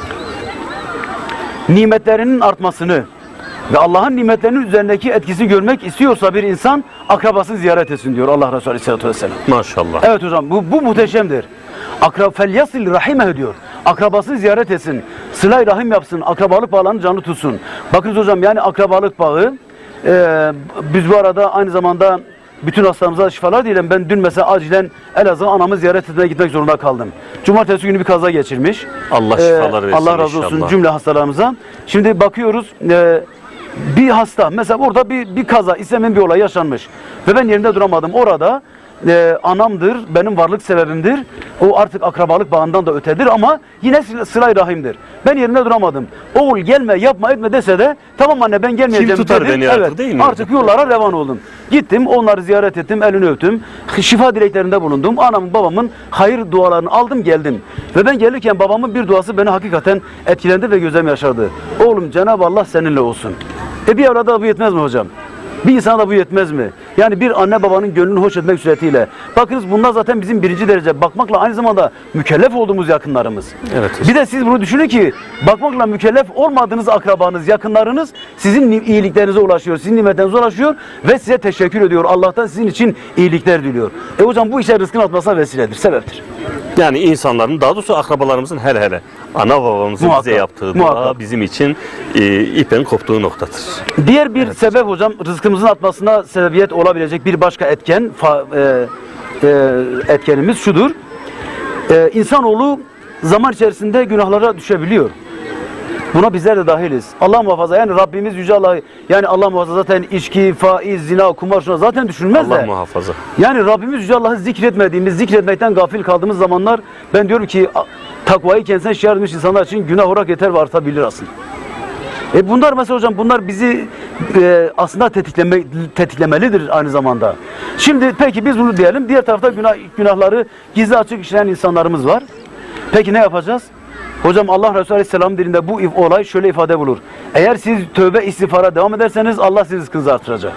Nimetlerinin artmasını ve Allah'ın nimetlerinin üzerindeki etkisi görmek istiyorsa bir insan akrabasını ziyaret etsin diyor Allah Resulü Aleyhisselatü Vesselam. Maşallah. Evet hocam bu, bu muhteşemdir. Akrab felyasil rahimeh diyor. Akrabasını ziyaret etsin. Sıla-i rahim yapsın. Akrabalık bağlarını canlı tutsun. Bakınız hocam yani akrabalık bağı e, biz bu arada aynı zamanda bütün hastalarımıza şifalar diyelim. Ben dün mesela acilen Elazığ anamı ziyaret etmeye gitmek zorunda kaldım. Cumartesi günü bir kaza geçirmiş. Allah şifalar versin. Allah razı olsun inşallah. Cümle hastalarımıza. Şimdi bakıyoruz e, bir hasta mesela orada bir, bir kaza istemeyen bir olay yaşanmış. Ve ben yerinde duramadım. Orada e, anamdır, benim varlık sebebimdir. O artık akrabalık bağından da ötedir ama yine sıla-i rahimdir. Ben yerinde duramadım. Oğul gelme, yapma, etme dese de tamam anne ben gelmeyeceğim. Kim tutar dedim. beni evet, artık değil mi? Artık yollara revan oldum. Gittim, onları ziyaret ettim, elini öptüm. Şifa dileklerinde bulundum. Anamın, babamın hayır dualarını aldım, geldim. Ve ben gelirken babamın bir duası beni hakikaten etkilendi ve gözüm yaşardı. Oğlum Cenab-ı Allah seninle olsun. E bir evlada da bu yetmez mi hocam? Bir insana da bu yetmez mi? Yani bir anne babanın gönlünü hoş etmek suretiyle. Bakınız bunlar zaten bizim birinci derece bakmakla aynı zamanda mükellef olduğumuz yakınlarımız. Evet. Bir de siz bunu düşünün ki bakmakla mükellef olmadığınız akrabanız, yakınlarınız sizin iyiliklerinize ulaşıyor, sizin nimetlerinize ulaşıyor ve size teşekkür ediyor. Allah'tan sizin için iyilikler diliyor. E hocam bu işe rızkın atmasına vesiledir, sebeptir. Yani insanların, daha doğrusu akrabalarımızın hele hele ana babamızın Muhakkak, bize yaptığı muhakkak. dua bizim için e, ipin koptuğu noktadır. Diğer bir evet. sebep hocam rızkımızın artmasına sebebiyet olabilecek bir başka etken fa, e, e, etkenimiz şudur. E, insanoğlu zaman içerisinde günahlara düşebiliyor. Buna bizler de dahiliz. Allah muhafaza yani Rabbimiz Yüce Allah yani Allah muhafaza zaten içki, faiz, zina, kumar şuna zaten düşünülmez de. Allah muhafaza. Yani Rabbimiz Yüce Allah'ı zikretmediğimiz, zikretmekten gafil kaldığımız zamanlar ben diyorum ki takvayı kendisine şiar etmiş insanlar için günah olarak yeter ve artabilir aslında. E bunlar mesela hocam bunlar bizi e, aslında tetikleme, tetiklemelidir aynı zamanda. Şimdi peki biz bunu diyelim. Diğer tarafta günah, günahları gizli açık işleyen insanlarımız var. Peki ne yapacağız? Hocam Allah Resulü Aleyhisselam dilinde bu olay şöyle ifade bulur. Eğer siz tövbe istiğfara devam ederseniz Allah sizin rızkınızı artıracak.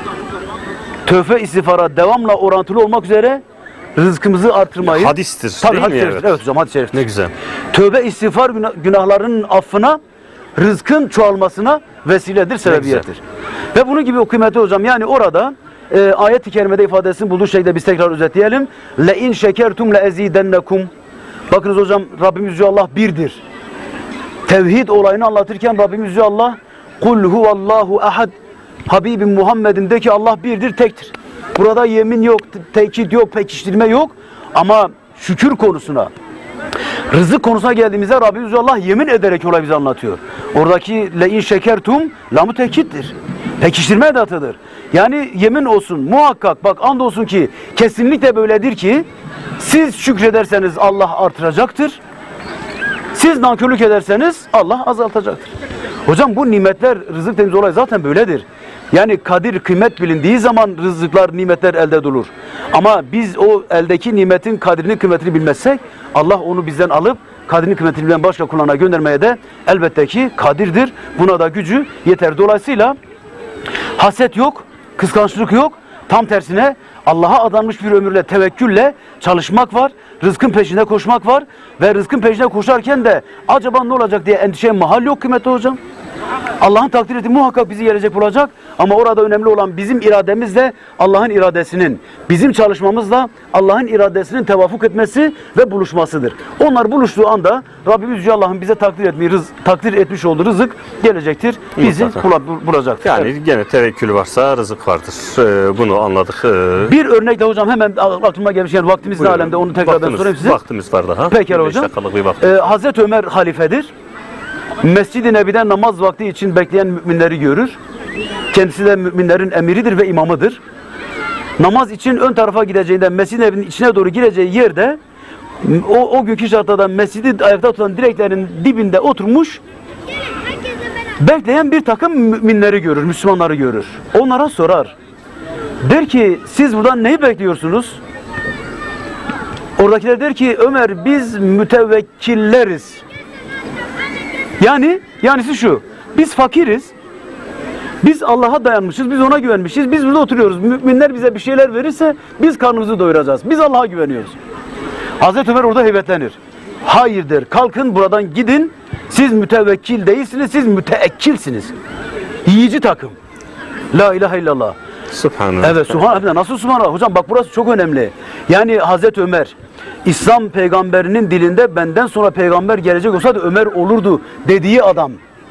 Tövbe istiğfara devamla orantılı olmak üzere rızkımızı artırmayı. Hadistir Tabii, değil hadis mi? şerif, Evet. evet hocam hadis-i şerif. Ne güzel. Tövbe istiğfar günah, günahlarının affına, rızkın çoğalmasına vesiledir, sebebiyettir. Ve bunun gibi o kıymetli hocam yani orada e, ayet-i kerimede ifadesini bulduğu şekilde biz tekrar özetleyelim. Le in şekertum le ezidennekum. Bakınız hocam Rabbimiz Yüce Allah birdir. Tevhid olayını anlatırken Rabbimiz Yüce Allah kul huvallahu ahad. Habibim Muhammed'in de ki Allah birdir, tektir. Burada yemin yok, tekit yok, pekiştirme yok ama şükür konusuna, rızık konusuna geldiğimizde Rabbimiz Yüce Allah yemin ederek olay bize anlatıyor. Oradaki le in şekertum lamı tekittir. Pekiştirme edatıdır. Yani yemin olsun muhakkak bak andolsun ki kesinlikle böyledir ki siz şükrederseniz Allah artıracaktır. Siz nankörlük ederseniz Allah azaltacaktır. Hocam bu nimetler, rızık dediğimiz olay zaten böyledir. Yani kadir, kıymet bilindiği zaman rızıklar, nimetler elde durur. Ama biz o eldeki nimetin kadrini, kıymetini bilmezsek Allah onu bizden alıp kadrini kıymetini bilen başka kullarına göndermeye de elbette ki kadirdir. Buna da gücü yeter. Dolayısıyla haset yok, kıskançlık yok. Tam tersine Allah'a adanmış bir ömürle, tevekkülle çalışmak var. Rızkın peşinde koşmak var. Ve rızkın peşinde koşarken de acaba ne olacak diye endişeye mahal yok kıymetli hocam. Allah'ın takdir ettiği muhakkak bizi gelecek bulacak. Ama orada önemli olan bizim irademizle Allah'ın iradesinin, bizim çalışmamızla Allah'ın iradesinin tevafuk etmesi ve buluşmasıdır. Onlar buluştuğu anda Rabbimiz Yüce Allah'ın bize takdir etmiş, rız, takdir etmiş olduğu rızık gelecektir. Bizi bula, bulacaktır. Yani evet. gene tevekkül varsa rızık vardır. Ee, bunu anladık. Ee, Bir örnekle hocam hemen aklıma gelmiş, yani vaktimiz ne alemde, onu tekrardan vaktimiz, sorayım size. Vaktimiz var daha. Pekala hocam. Ee, Hazreti Ömer halifedir. Mescid-i Nebi'den namaz vakti için bekleyen müminleri görür. Kendisi de müminlerin emiridir ve imamıdır. Namaz için ön tarafa gideceğinde Mescid-i Nebi'nin içine doğru gireceği yerde o, o günkü şartlarda mescidi ayakta tutan direklerin dibinde oturmuş bekleyen bir takım müminleri görür, Müslümanları görür. Onlara sorar. Der ki siz buradan neyi bekliyorsunuz? Oradakiler der ki Ömer biz mütevekkilleriz. Yani, yanisi şu, biz fakiriz, biz Allah'a dayanmışız, biz ona güvenmişiz, biz burada oturuyoruz. Müminler bize bir şeyler verirse biz karnımızı doyuracağız. Biz Allah'a güveniyoruz. Hazreti Ömer orada heybetlenir. Hayır der, kalkın buradan gidin, siz mütevekkil değilsiniz, siz müteekkilsiniz. Yiyici takım. La ilahe illallah. Subhanallah. Evet, subhanallah. Nasıl subhanallah? Hocam bak burası çok önemli. Yani Hazreti Ömer, İslam peygamberinin dilinde benden sonra peygamber gelecek olsaydı Ömer olurdu dediği adam.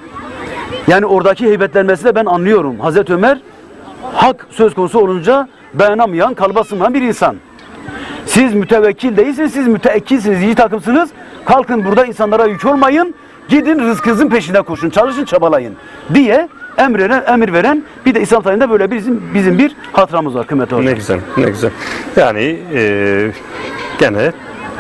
Yani oradaki heybetlenmesi de ben anlıyorum. Hazreti Ömer hak söz konusu olunca dayanamayan, kalba sığmayan bir insan. Siz mütevekkil değilsiniz, siz müteekkilsiniz, iyi takımsınız. Kalkın burada insanlara yük olmayın. Gidin rızkınızın peşinde koşun, çalışın, çabalayın diye emir veren, emir veren bir de İslam tarihinde böyle bizim bizim bir hatıramız var kıymetli hocam. Ne güzel, ne güzel. Yani e, gene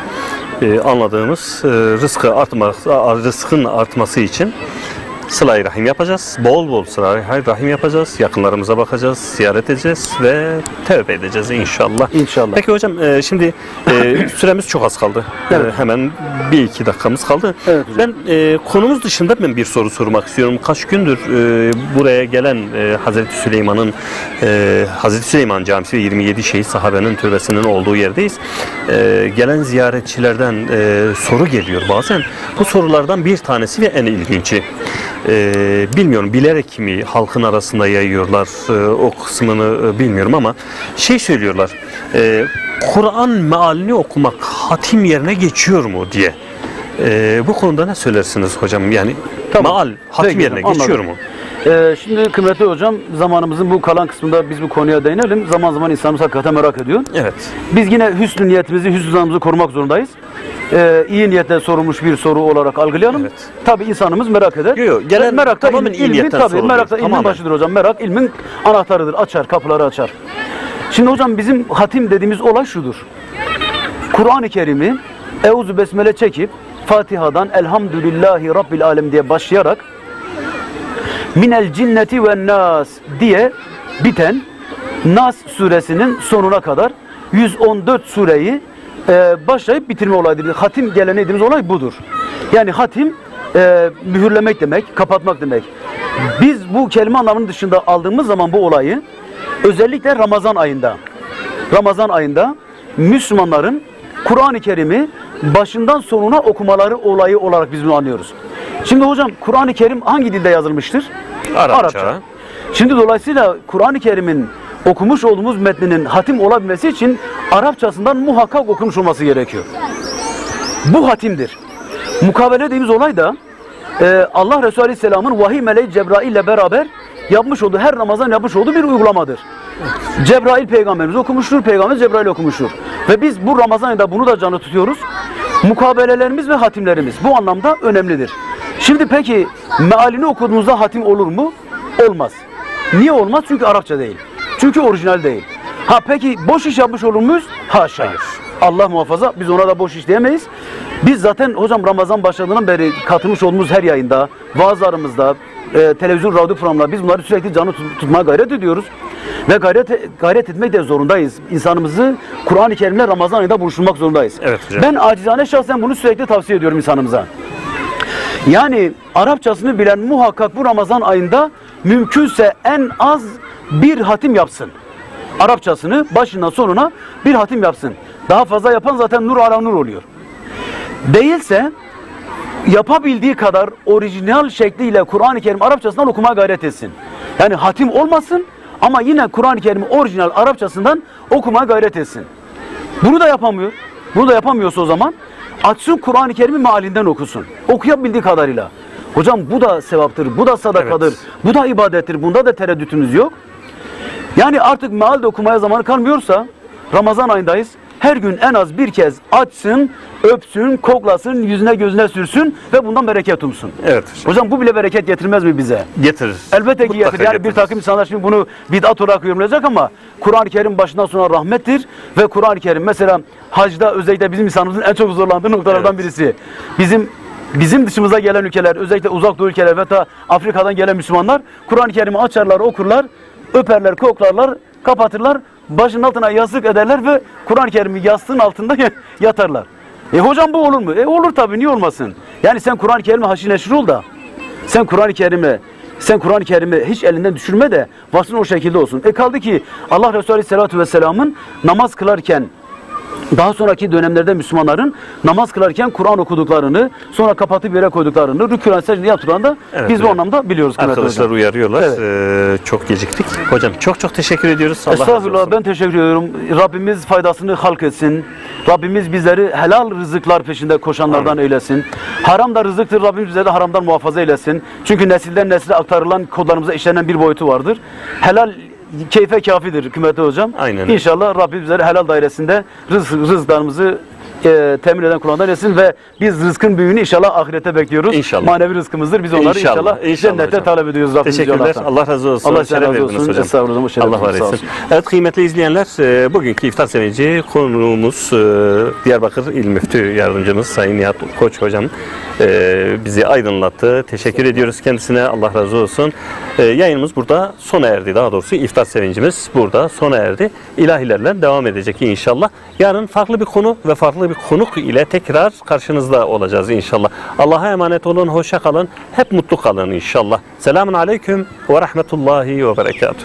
e, anladığımız e, rızkı artması, rızkın artması için sıla-i rahim yapacağız. Bol bol sıla-i rahim yapacağız. Yakınlarımıza bakacağız, ziyaret edeceğiz ve tevbe edeceğiz inşallah. İnşallah. Peki hocam e, şimdi e, süremiz çok az kaldı. Evet. E, hemen bir iki dakikamız kaldı. Evet hocam. Ben e, konumuz dışında ben bir soru sormak istiyorum. Kaç gündür e, buraya gelen e, Hazreti Süleyman'ın e, Hazreti Süleyman Camisi ve yirmi yedi şehit sahabenin türbesinin olduğu yerdeyiz. E, gelen ziyaretçilerden e, soru geliyor bazen. Bu sorulardan bir tanesi ve en ilginci. Ee, bilmiyorum bilerek mi halkın arasında yayıyorlar ee, o kısmını e, bilmiyorum ama şey söylüyorlar e, Kur'an mealini okumak hatim yerine geçiyor mu diye. Ee, bu konuda ne söylersiniz hocam? Yani Tamam. meal hatim Peki yerine hocam, geçiyor anladım. mu? Ee, şimdi kıymetli hocam zamanımızın bu kalan kısmında biz bu konuya değinelim. Zaman zaman insanımız hakikaten merak ediyor. Evet. Biz yine hüsnü niyetimizi, hüsnü zanımızı korumak zorundayız. Ee, iyi niyetle sorulmuş bir soru olarak algılayalım. Evet. Tabii insanımız merak eder. Yo, yo, gelen merak da tamamen ilmin, iyi ilmin, niyetten tabii, soruluyor. merak da ilmin Tamamen. başıdır hocam. Merak ilmin anahtarıdır. Açar, kapıları açar. Şimdi hocam bizim hatim dediğimiz olay şudur. Kur'an-ı Kerim'i Euzu Besmele çekip Fatiha'dan Elhamdülillahi Rabbil Alem diye başlayarak Minel cinneti ve nas diye biten Nas suresinin sonuna kadar yüz on dört sureyi e, başlayıp bitirme olayıdır. Hatim geleneği dediğimiz olay budur. Yani hatim e, mühürlemek demek, kapatmak demek. Biz bu kelime anlamının dışında aldığımız zaman bu olayı özellikle Ramazan ayında Ramazan ayında Müslümanların Kur'an-ı Kerim'i başından sonuna okumaları olayı olarak biz bunu anlıyoruz. Şimdi hocam Kur'an-ı Kerim hangi dilde yazılmıştır? Arapça. Arapça. Şimdi dolayısıyla Kur'an-ı Kerim'in okumuş olduğumuz metninin hatim olabilmesi için Arapçasından muhakkak okunmuş olması gerekiyor. Bu hatimdir. Mukabele dediğimiz olay da e, Allah Resulü Aleyhisselam'ın vahiy meleği Cebrail ile beraber yapmış olduğu, her Ramazan yapmış olduğu bir uygulamadır. Cebrail peygamberimiz okumuştur, peygamber Cebrail okumuştur. Ve biz bu Ramazan ayında bunu da canlı tutuyoruz. Mukabelelerimiz ve hatimlerimiz bu anlamda önemlidir. Şimdi peki mealini okuduğumuzda hatim olur mu? Olmaz. Niye olmaz? Çünkü Arapça değil. Çünkü orijinal değil. Ha peki boş iş yapmış olur muyuz? Haşa. Hayır. Allah muhafaza, biz ona da boş iş diyemeyiz. Biz zaten hocam Ramazan başladığından beri katılmış olduğumuz her yayında, vaazlarımızda, e, televizyon, radyo programları, biz bunları sürekli canlı tut, tutmaya gayret ediyoruz. Ve gayret gayret etmek de zorundayız. İnsanımızı Kur'an-ı Kerim'le Ramazan ayında buluşturmak zorundayız. Evet hocam. Ben acizane şahsen bunu sürekli tavsiye ediyorum insanımıza. Yani Arapçasını bilen muhakkak bu Ramazan ayında mümkünse en az bir hatim yapsın. Arapçasını başından sonuna bir hatim yapsın. Daha fazla yapan zaten nur ala nur oluyor. Değilse yapabildiği kadar orijinal şekliyle Kur'an-ı Kerim Arapçasından okumaya gayret etsin. Yani hatim olmasın ama yine Kur'an-ı Kerim orijinal Arapçasından okumaya gayret etsin. Bunu da yapamıyor. Bunu da yapamıyorsa o zaman açsın Kur'an-ı Kerim'i mealinden okusun. Okuyabildiği kadarıyla. Hocam bu da sevaptır, bu da sadakadır, evet. Bu da ibadettir. Bunda da tereddütümüz yok. Yani artık meal de okumaya zamanı kalmıyorsa Ramazan ayındayız. Her gün en az bir kez açsın, öpsün, koklasın, yüzüne gözüne sürsün ve bundan bereket umsun. Evet. Hocam bu bile bereket getirmez mi bize? Getirir. Elbette ki getirir. Yani bir takım insanlar şimdi bunu bid'at olarak yorumlayacak ama Kur'an-ı Kerim başından sona rahmettir ve Kur'an-ı Kerim mesela hacda özellikle bizim insanımızın en çok zorlandığı noktalardan evet. birisi. Bizim Bizim dışımıza gelen ülkeler, özellikle uzak doğu ülkeler ve ta Afrika'dan gelen Müslümanlar Kur'an-ı Kerim'i açarlar, okurlar, öperler, koklarlar, kapatırlar, başının altına yastık ederler ve Kur'an-ı Kerim'i yastığın altında yatarlar. E hocam bu olur mu? E olur tabii, niye olmasın? Yani sen Kur'an-ı Kerim'e haşir neşir ol da, sen Kur'an-ı Kerim'e sen Kur'an-ı Kerim'i hiç elinden düşürme de vasfın o şekilde olsun. E kaldı ki Allah Resulü Aleyhisselatü Vesselam'ın namaz kılarken daha sonraki dönemlerde Müslümanların namaz kılarken Kur'an okuduklarını, sonra kapatıp yere koyduklarını, rükû secde yaptıklarını evet, biz evet. bu anlamda biliyoruz. Arkadaşlar hocam. uyarıyorlar. Evet. Ee, çok geciktik. Hocam çok çok teşekkür ediyoruz. Allah Estağfurullah, ben teşekkür ediyorum. Rabbimiz faydasını halk etsin. Rabbimiz bizleri helal rızıklar peşinde koşanlardan Amin. eylesin. Haram da rızıktır. Rabbimiz bizleri de haramdan muhafaza eylesin. Çünkü nesilden nesile aktarılan kodlarımıza işlenen bir boyutu vardır. Helal keyfe kafidir kıymetli hocam. Aynen. İnşallah Rabbim bizleri helal dairesinde rızk, rızıklarımızı e, temin eden kullanlar etsin ve biz rızkın büyüğünü inşallah ahirete bekliyoruz. İnşallah. Manevi rızkımızdır. Biz onları inşallah, inşallah, inşallah cennette hocam. talep ediyoruz. Rabbimiz Teşekkürler. Allah'tan. Allah razı olsun. Allah razı olsun. Hocam. Estağfurullah. Allah var etsin. Evet kıymetli izleyenler, bugünkü iftar sevinci konuğumuz Diyarbakır İl Müftü Yardımcımız Sayın Nihat Koç hocam bizi aydınlattı. Teşekkür ediyoruz kendisine. Allah razı olsun. Yayınımız burada sona erdi. Daha doğrusu iftar sevincimiz burada sona erdi. İlahilerle devam edecek inşallah. Yarın farklı bir konu ve farklı bir konuk ile tekrar karşınızda olacağız inşallah. Allah'a emanet olun. Hoşça kalın. Hep mutlu kalın inşallah. Selamun aleyküm ve rahmetullahi ve berekatuhu.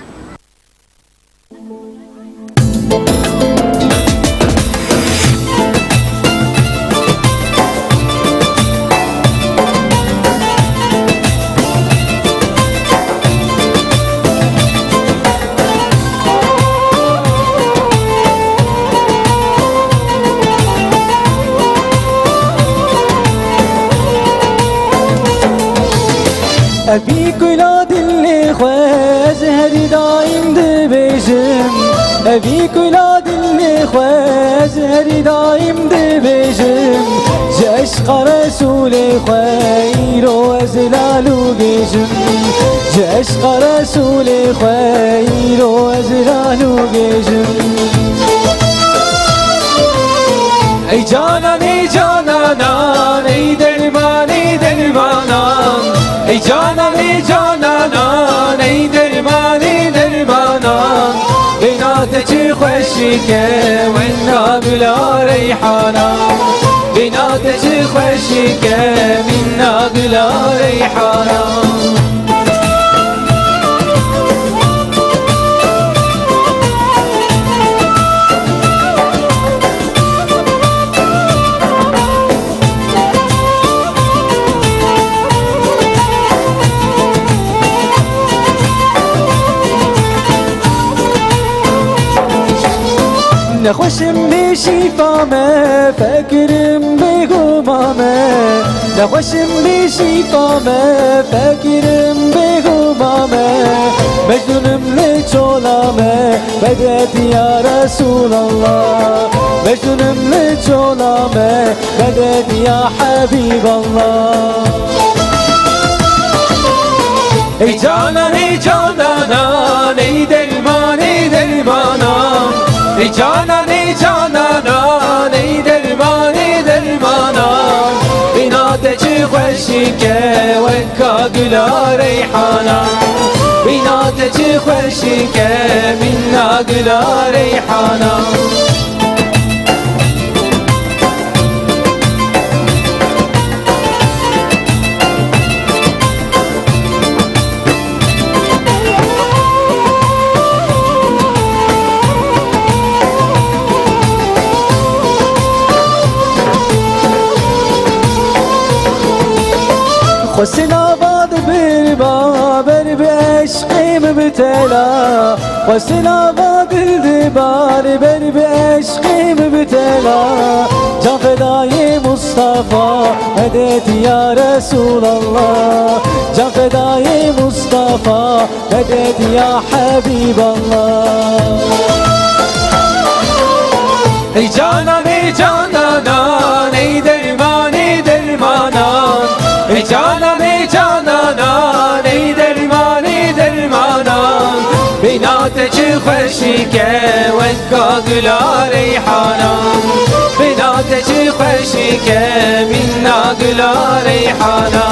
أبيك ولاد اللي خواز هدي دايم دبيجم أبيك ولاد اللي خواز هدي دايم دبيجم جشق رسول خير وزلال بيجم جشق رسول خير وزلال بيجم ای جانان ای جانان ای درمان ای درمانان ای جانان ای جانان ای درمان ای درمانان بینات چی خوشی که ونا بلا ریحانان بینات چی خوشی که منا بلا ریحانان نخوشم بشیفامه فکرم بگمامه نخوشم بشیفامه فکرم بگمامه مجنونم لچولامه بدت یا رسول الله مجنونم لچولامه بدت یا حبیب الله ای جانان ای جانان ای درمان ای درمانان ای جانان ای جانان ای درمان ای درمانان بینات چی خوشی که وکا گلا ریحانا بینات چه خوشی که منا گلا ریحانا حسین آباد بر بابر به عشقیم بتلا حسین آباد دلبار بر به عشقیم بتلا جان فدای مصطفی هدیت یا رسول الله جان فدای مصطفی هدیت یا حبیب الله ای جانان ای جانانان ای درمان ای درمانان ای جانان ای جانانان ای درمان ای درمانان بینات چه خوشی که وکا گلا ریحانان بینات چه خوشی که منا گلا ریحانان